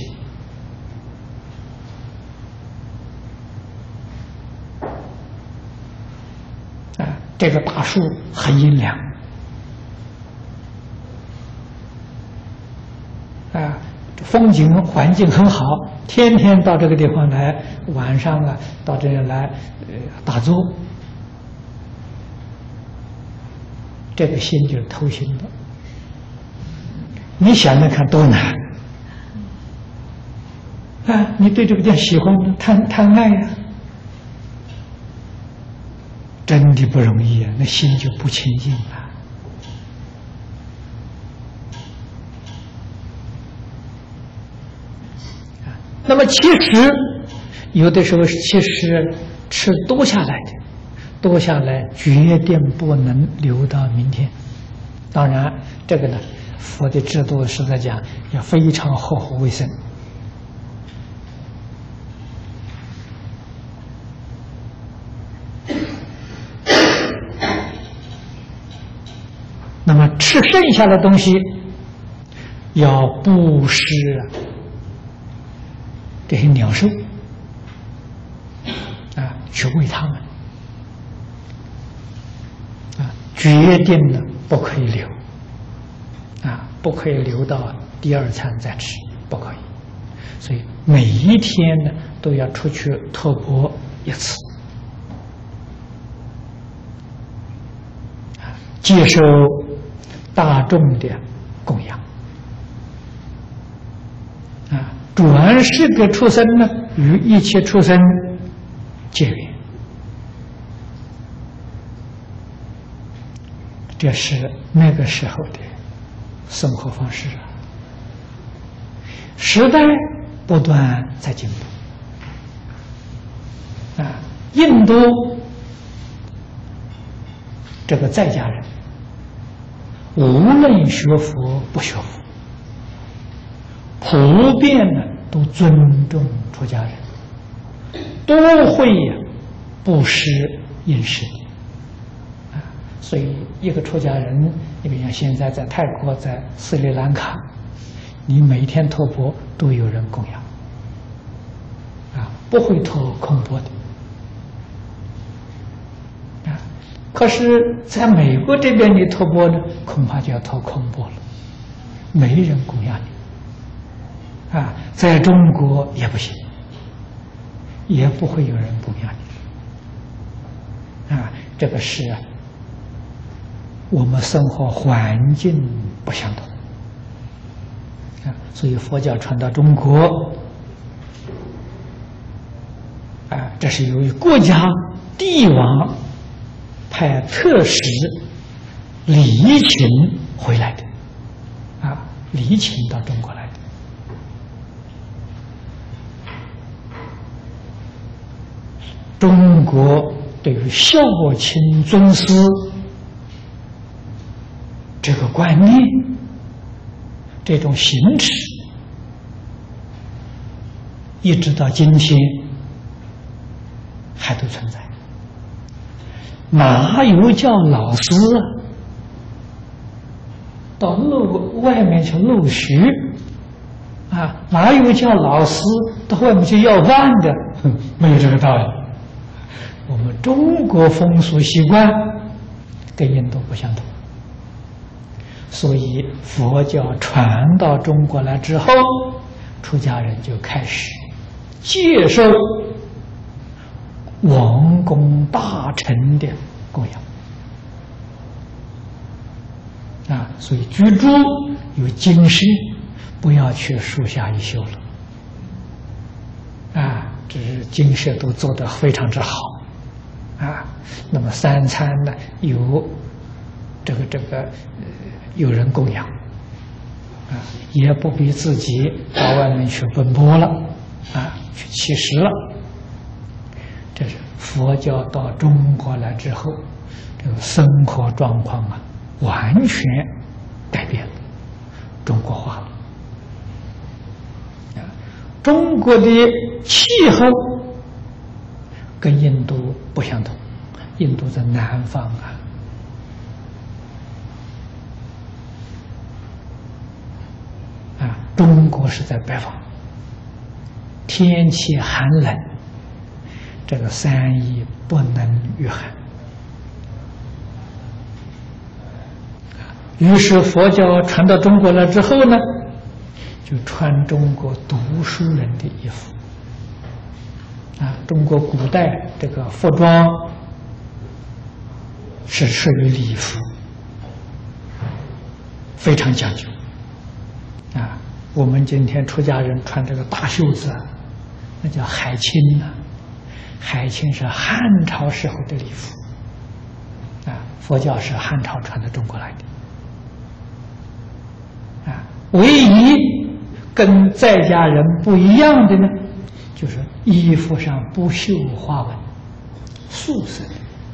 这个大树很阴凉风景环境很好，天天到这个地方来，晚上到这里来打坐，这个心就是偷心的。你想想看多难你对这个地方喜欢贪爱真的不容易那心就不清净了。那么其实有的时候其实吃多下来的，多下来决定不能留到明天。当然这个呢，佛的制度是在讲要非常合乎卫生。那么吃剩下的东西要布施这些鸟兽去喂它们决定了不可以留不可以留到第二餐再吃，不可以。所以每一天呢都要出去托钵一次，接受大众的供养。转世的畜生呢，与一切畜生结缘，这是那个时候的生活方式啊。时代不断在进步印度这个在家人，无论学佛不学佛，普遍呢都尊重出家人，都会布施饮食所以一个出家人，你比如像现在在泰国、在斯里兰卡，你每天托钵都有人供养不会托空钵的可是在美国这边你托钵呢，恐怕就要托空钵了，没人供养你在中国也不行，也不会有人供养你这个是我们生活环境不相同所以佛教传到中国这是由于国家帝王派特使礼请回来的礼请到中国来的。中国对于孝亲尊师这个观念，这种行持，一直到今天还都存在。哪有叫老师到外面去漏学哪有叫老师到外面去要饭的？没有这个道理。我们中国风俗习惯跟印度不相同，所以佛教传到中国来之后，出家人就开始接受王公大臣的供养所以居住有精神，不要去树下一宿了这是精舍都做得非常之好那么三餐呢有有人供养也不必自己到外面去奔波了去乞食了。这是佛教到中国来之后，这个生活状况完全改变了，中国化了。中国的气候跟印度不相同，印度在南方中国是在北方，天气寒冷，这个三衣不能御寒于是佛教传到中国来之后呢，就穿中国读书人的衣服中国古代这个服装是属于礼服，非常讲究我们今天出家人穿这个大袖子那叫海青海青是汉朝时候的礼服佛教是汉朝传到中国来的唯一跟在家人不一样的呢，就是衣服上不绣花纹，素色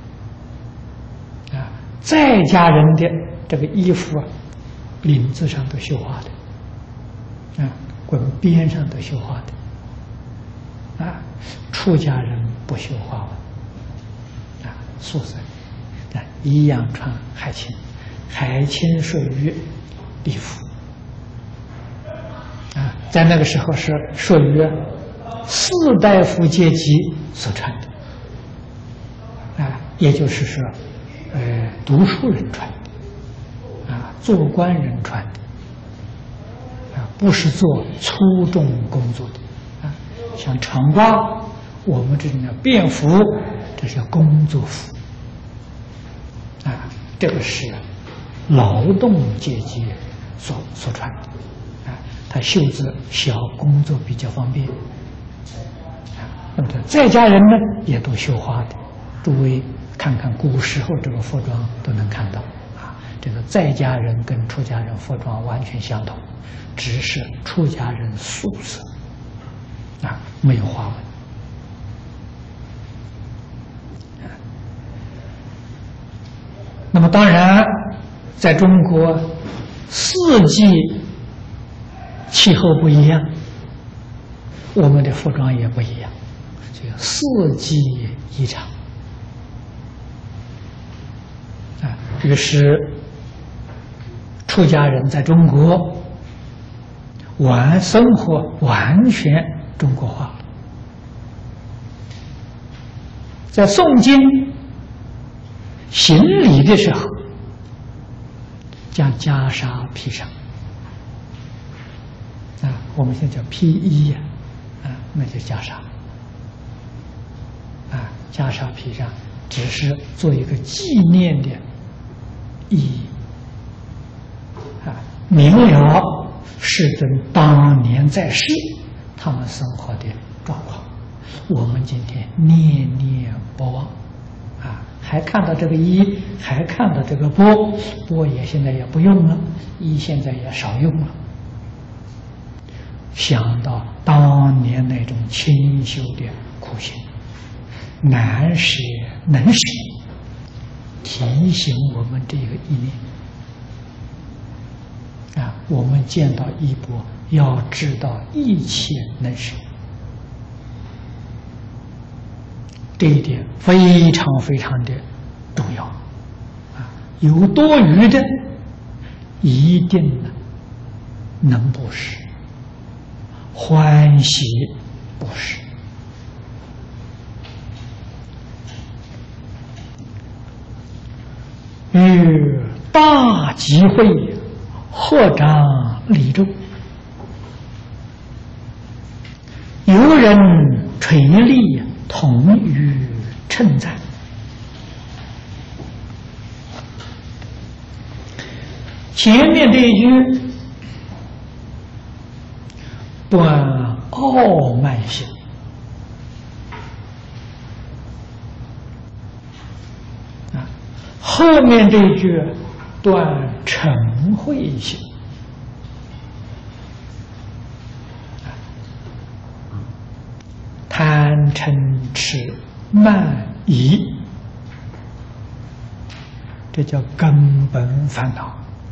的在家人的这个衣服领子上都绣花的滚边上都绣花的出家人不绣花纹素色的一样穿海青，海青属于礼服在那个时候是属于士大夫阶级所穿的也就是说读书人穿的做官人穿的不是做粗重工作的啊，像长褂，我们这种叫便服，这是工作服啊，这个是劳动阶级所穿的啊，它袖子小，工作比较方便啊。那么在家人呢，也都绣花的，诸位看看古时候这个服装都能看到啊，这个在家人跟出家人服装完全相同，只是出家人素色啊，没有花纹。那么当然，在中国四季气候不一样，我们的服装也不一样，这个四季衣裳啊。于是出家人在中国生活完全中国化了。在诵经行礼的时候，将袈裟披上啊，我们现在叫披衣呀，那就袈裟啊，袈裟披上，只是做一个纪念的意义啊，明了世尊当年在世他们生活的状况，我们今天念念不忘啊。还看到这个衣，还看到这个钵也现在也不用了，衣现在也少用了。想到当年那种清修的苦行，难舍能舍，提醒我们这个意念啊，我们见到衣钵，要知道一切能舍。这一点非常非常的重要啊！有多余的，一定能布施，欢喜布施。与大集会合掌礼众，有人垂立同于称赞。前面这一句断傲慢心，后面这一句断嗔恚心。贪嗔痴慢疑，这叫根本烦恼。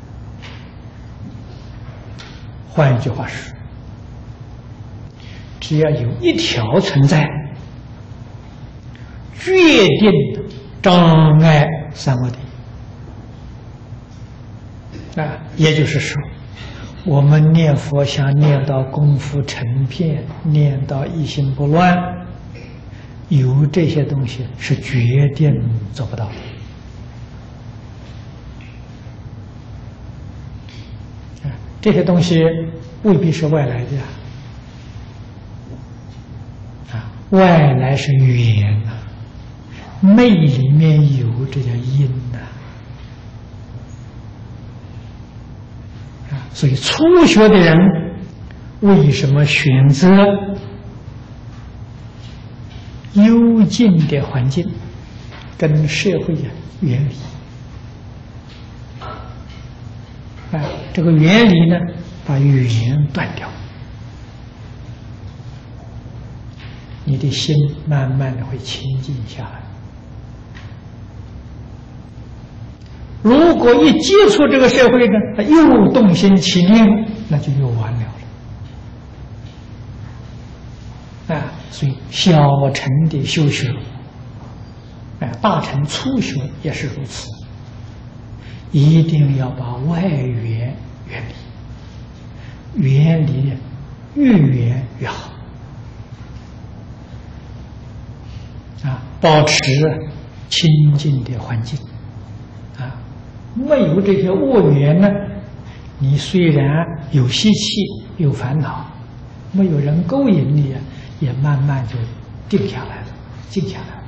换一句话说，只要有一条存在，决定障碍三摩地啊，也就是说，我们念佛想念到功夫成片，念到一心不乱，有这些东西是决定做不到的。这些东西未必是外来的啊，外来是缘呐，昧里面有，这叫因呐。所以初学的人为什么选择幽静的环境，跟社会远离？这个远离呢，把语言断掉，你的心慢慢的会清净下来。如果一接触这个社会呢，他又动心起念，那就又完了所以小乘的修学，大乘初学也是如此，一定要把外缘远离，远离越远越好保持清净的环境没有这些恶缘呢， 你虽然有习气、有烦恼，没有人勾引你，也慢慢就定下来了，静下来了。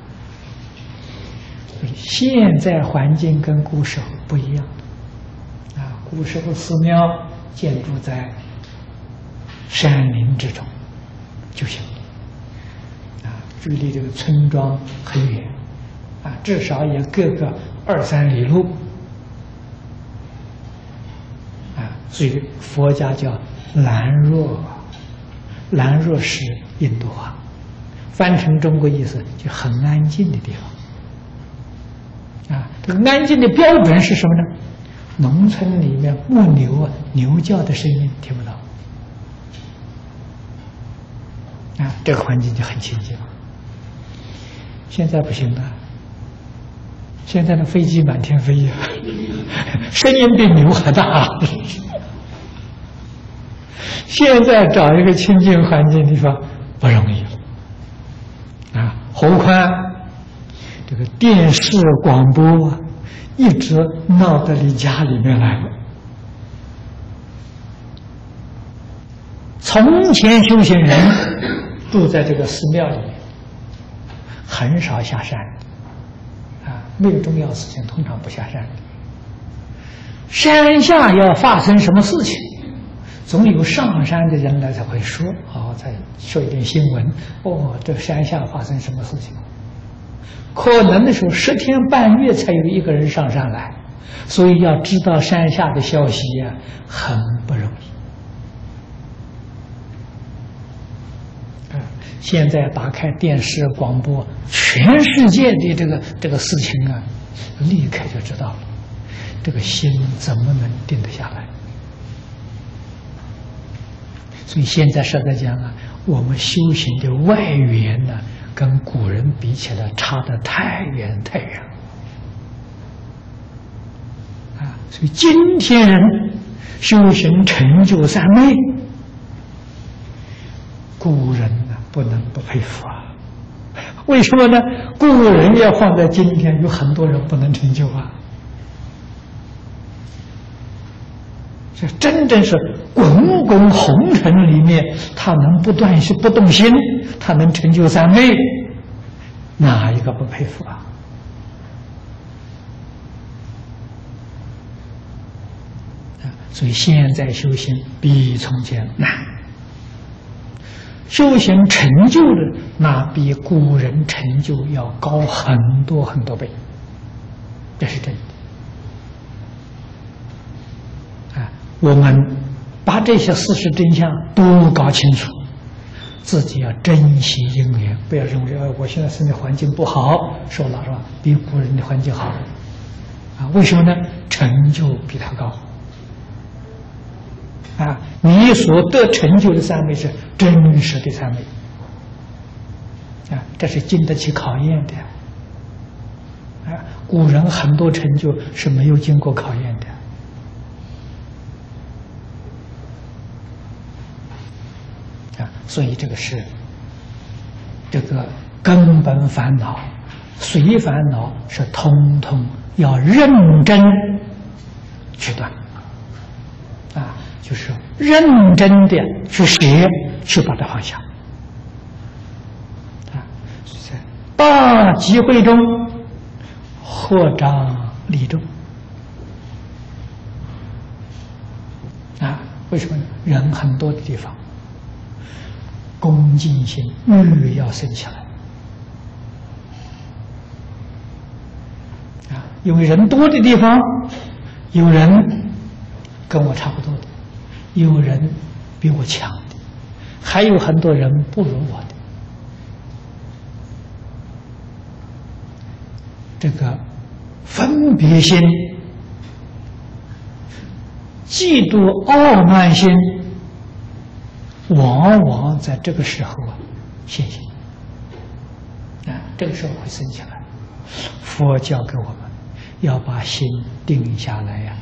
现在环境跟古时候不一样啊，古时候寺庙建筑在山林之中就行啊，距离这个村庄很远啊，至少也隔个2-3里路啊，所以佛家叫兰若，兰若是印度话，翻成中国意思就很安静的地方。啊，这个安静的标准是什么呢？农村里面牧牛啊，牛叫的声音听不到，啊，这个环境就很清静了。现在不行了，现在的飞机满天飞呀，声音比牛还大。现在找一个清静环境地方不容易啊，何况这个电视广播啊，一直闹到你家里面来了。从前修行人住在这个寺庙里面，很少下山啊，没有重要事情，通常不下山。山下要发生什么事情，总有上山的人来才会说，再说一点新闻。这山下发生什么事情？可能的时候10天半月才有一个人上山来，所以要知道山下的消息呀，很不容易。现在打开电视广播，全世界的这个事情啊，立刻就知道了。这个心怎么能定得下来？所以现在实在讲啊，我们修行的外缘呢，跟古人比起来差得太远太远啊！所以今天人修行成就三昧，古人呢不能不佩服啊！为什么呢？古人要放在今天，有很多人不能成就啊！这真正是滚滚红尘里面，他能不动心，他能成就三昧，哪一个不佩服啊？所以现在修行比从前难，修行成就的那比古人成就要高很多很多倍，这是真的。我们把这些事实真相都搞清楚，自己要珍惜因缘，不要认为我现在生活环境不好，说了是吧？比古人的环境好啊？为什么呢？成就比他高啊！你所得成就的三昧是真实的三昧啊，这是经得起考验的啊！古人很多成就是没有经过考验的。所以这个是这个根本烦恼、随烦恼是通通要认真去断啊，就是认真的去学，去把它放下啊。在大集会中合掌礼众啊，为什么呢？人很多的地方，恭敬心欲要升起来啊！因为人多的地方，有人跟我差不多的，有人比我强的，还有很多人不如我的。这个分别心、嫉妒、傲慢心，往往在这个时候现行啊，这个时候会升起来。佛教给我们要把心定下来呀，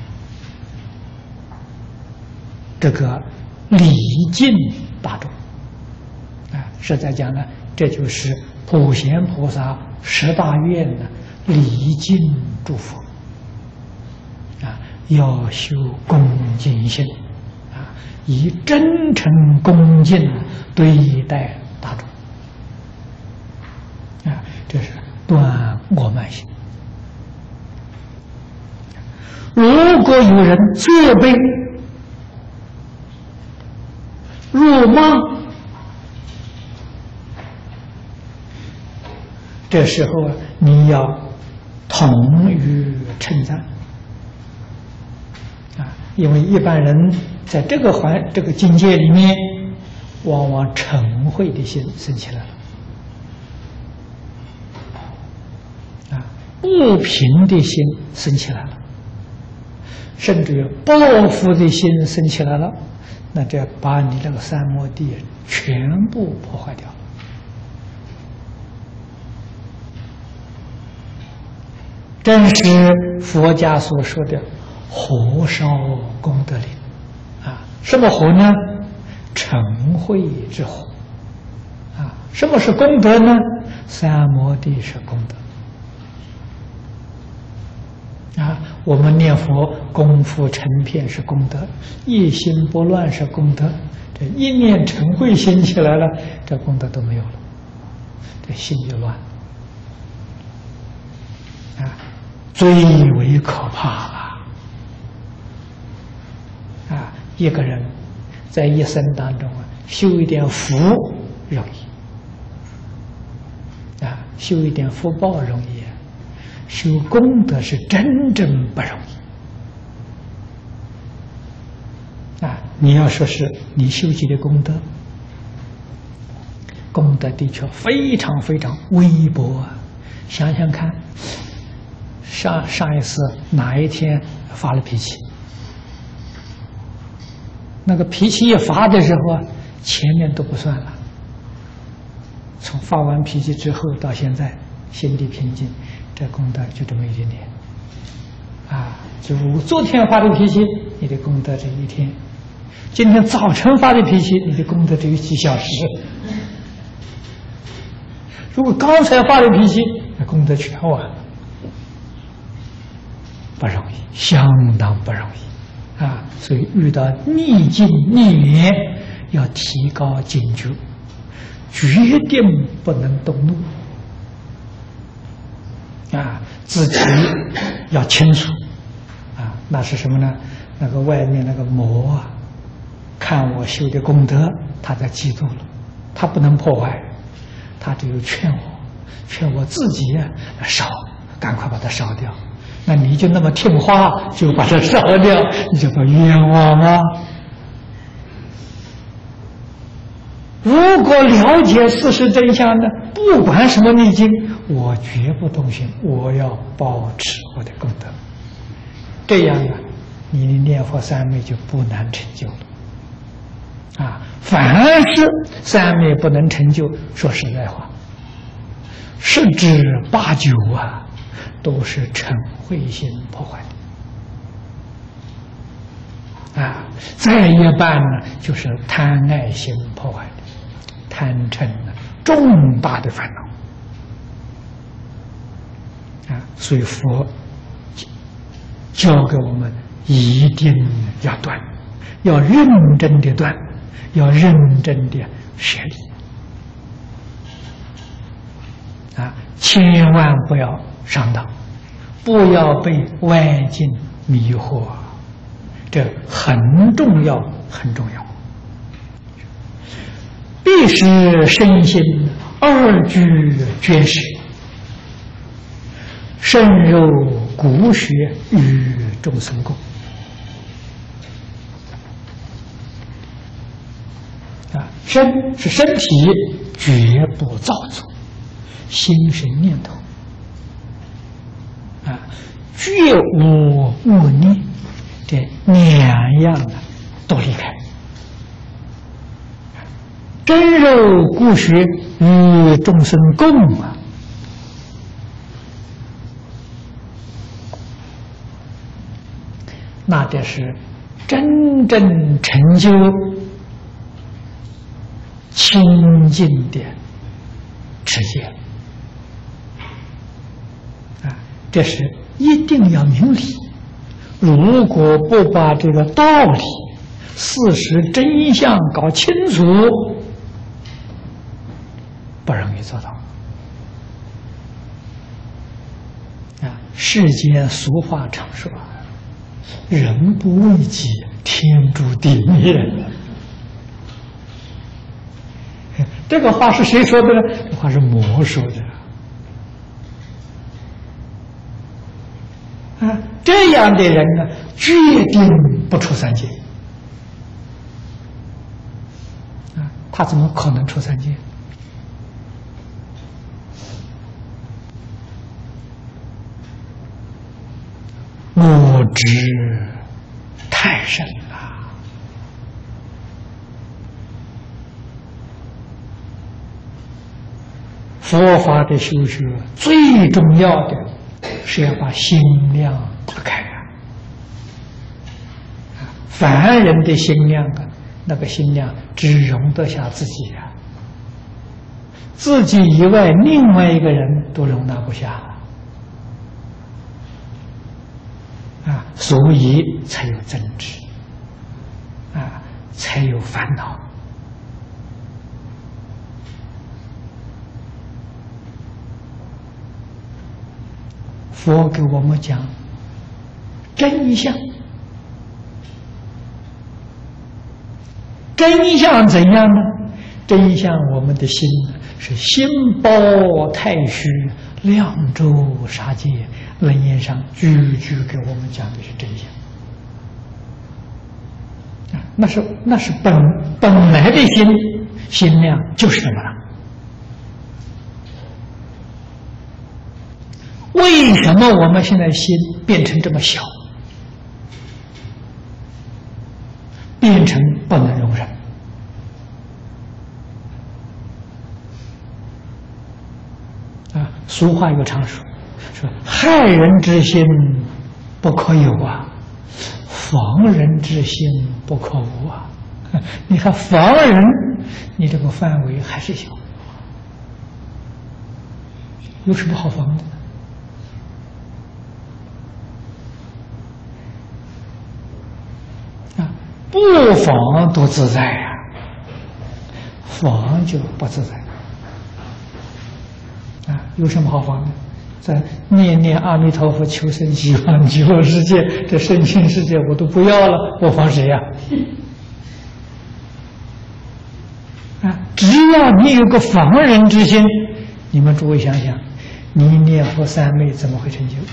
这个礼敬大众啊，实在讲呢，这就是普贤菩萨10大愿呢，礼敬诸佛啊， 要修恭敬心啊，以真诚恭敬对待大众啊，这是断我慢心。如果有人作悲入梦，这时候你要同于称赞啊，因为一般人在这个境界里面，往往嗔恚的心生起来了啊，不平的心生起来了，甚至于报复的心生起来了，那这把你这个三摩地全部破坏掉了。正是佛家所说的火烧功德林啊，什么火呢？嗔恚之火啊。什么是功德呢？三摩地是功德啊。我们念佛功夫成片是功德，一心不乱是功德，这一念嗔恚心起来了，这功德都没有了，这心就乱了啊。最为可怕啊！一个人在一生当中修一点福容易啊，修一点福报容易，修功德是真正不容易啊！你要说是你修集的功德，功德的确非常非常微薄啊！想想看。上一次哪一天发了脾气？那个脾气一发的时候啊，前面都不算了。从发完脾气之后到现在，心地平静，这功德就这么一点点。啊，就昨天发的脾气，你的功德这一天；今天早晨发的脾气，你的功德只有几小时。如果刚才发的脾气，那功德全完了。不容易，相当不容易啊！所以遇到逆境逆缘，要提高警觉，决定不能动怒啊！自己要清楚啊，那是什么呢？那个外面那个魔啊，看我修的功德，他在嫉妒了，他不能破坏，他只有劝我自己烧，赶快把它烧掉。那你就那么听话，就把它烧掉，你就把冤枉啊！如果了解事实真相呢，不管什么逆境，我绝不动心，我要保持我的功德。这样啊，你的念佛三昧就不难成就了。啊，凡是三昧不能成就，说实在话，十之八九啊。都是嗔恚心破坏的啊，再一半呢，就是贪爱心破坏的，贪嗔呢，重大的烦恼啊，所以佛教给我们一定要断，要认真的断，要认真的学理啊，千万不要上当，不要被外境迷惑，这很重要，很重要。必使身心二俱捐实，肾肉骨血与众生共。啊，身是身体，绝不造作；心是念头。啊，绝无恶念，这两样都离开。真肉骨血与众生共啊，那这是真正成就清净的持戒啊，这是一定要明理， 如果不把这个道理、事实真相搞清楚，不容易做到。世间俗话常说：“人不为己，天诛地灭。”这个话是谁说的呢？这话是魔说的。这样的人呢，决定不出三界。他怎么可能出三界？我执太深了。佛法的修学最重要的是要把心量打开凡人的心量那个心量只容得下自己自己以外另外一个人都容纳不下所以才有争执才有烦恼。佛给我们讲真相，真相怎样呢？真相我们的心是心包太虚，量周杀戒，楞严上句句给我们讲的是真相。那是本来的心量就是这么大。为什么我们现在心变成这么小，变成不能容忍？俗话有常说害人之心不可有防人之心不可无你看防人，你这个范围还是小，有什么好防的？不防都自在防就不自在有什么好防的？在念念阿弥陀佛，求生西方极乐世界，这圣清世界我都不要了，我防谁只要你有个防人之心，你们诸位想想，你念佛三昧怎么会成就？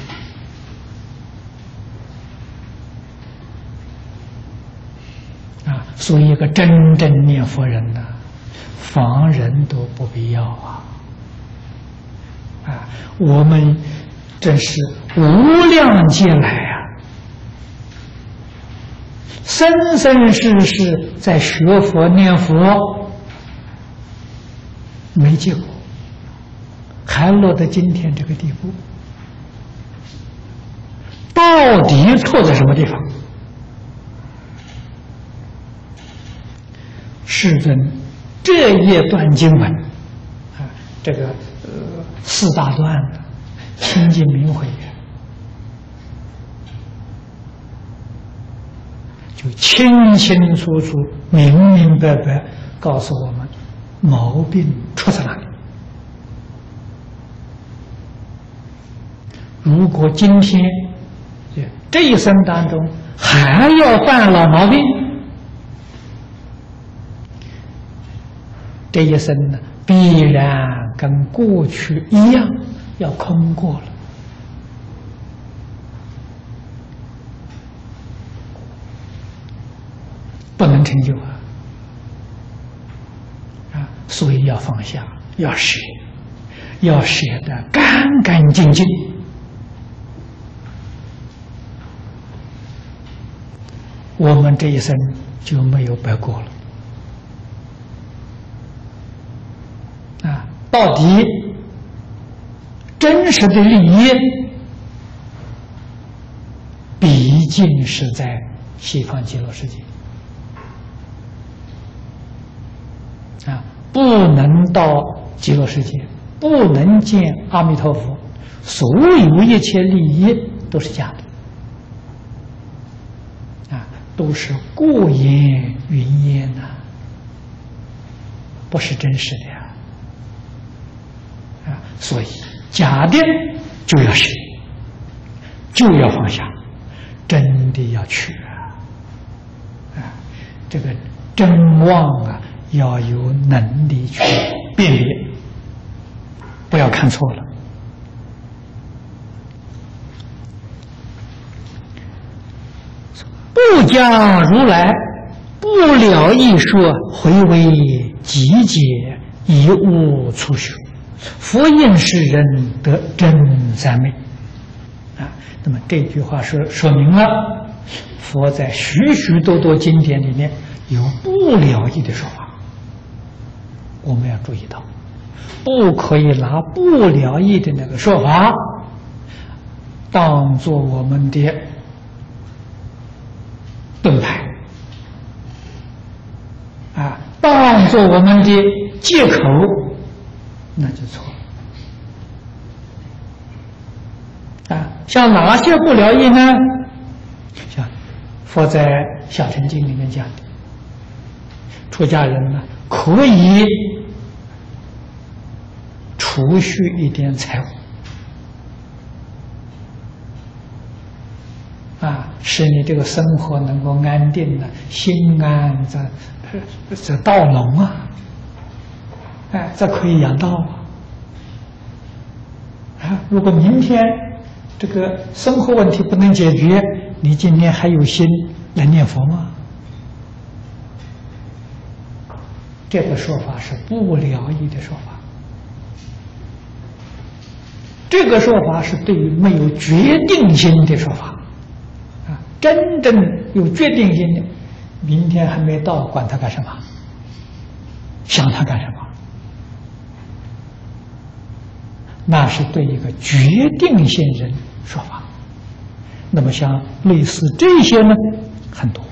所以一个真正念佛人防人都不必要我们真是无量劫来生生世世在学佛念佛，没结果，还落到今天这个地步，到底错在什么地方？世尊这一段经文这个四大段的清净明慧就清清楚楚明明白白告诉我们毛病出在哪里。如果今天这一生当中还要犯老毛病，这一生呢必然跟过去一样要空过了，不能成就所以要放下，要舍得干干净净。我们这一生就没有白过了到底真实的利益毕竟是在西方极乐世界不能到极乐世界，不能见阿弥陀佛，所有一切利益都是假的都是过眼云烟呐，不是真实的呀。所以假的就要舍，就要放下，真的要去这个真妄要有能力去辨别，不要看错了。不将如来不了义说，回为极解，一无处修。佛应世人得真三昧那么这句话说明了，佛在许许多多经典里面有不了义的说法，我们要注意到，不可以拿不了义的那个说法当做我们的盾牌当做我们的借口，那就错了像哪些不了义呢？像佛在小乘经里面讲的，出家人呢可以储蓄一点财物使你这个生活能够安定心安则道隆这可以养道如果明天这个生活问题不能解决，你今天还有心来念佛吗？这个说法是不了义的说法，这个说法是对于没有决定心的说法真正有决定心的，明天还没到，管他干什么？想他干什么？那是对一个决定性人说法。那么像类似这些呢，很多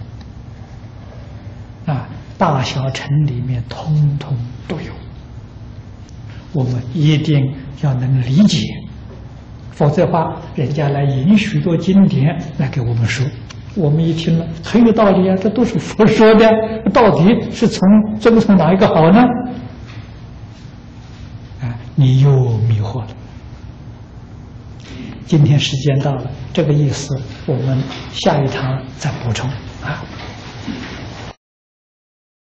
大小乘里面通通都有，我们一定要能理解，否则的话，人家来引许多经典来给我们说，我们一听了很有道理这都是佛说的，到底是遵从哪一个好呢？你又迷惑了。今天时间到了，这个意思我们下一堂再补充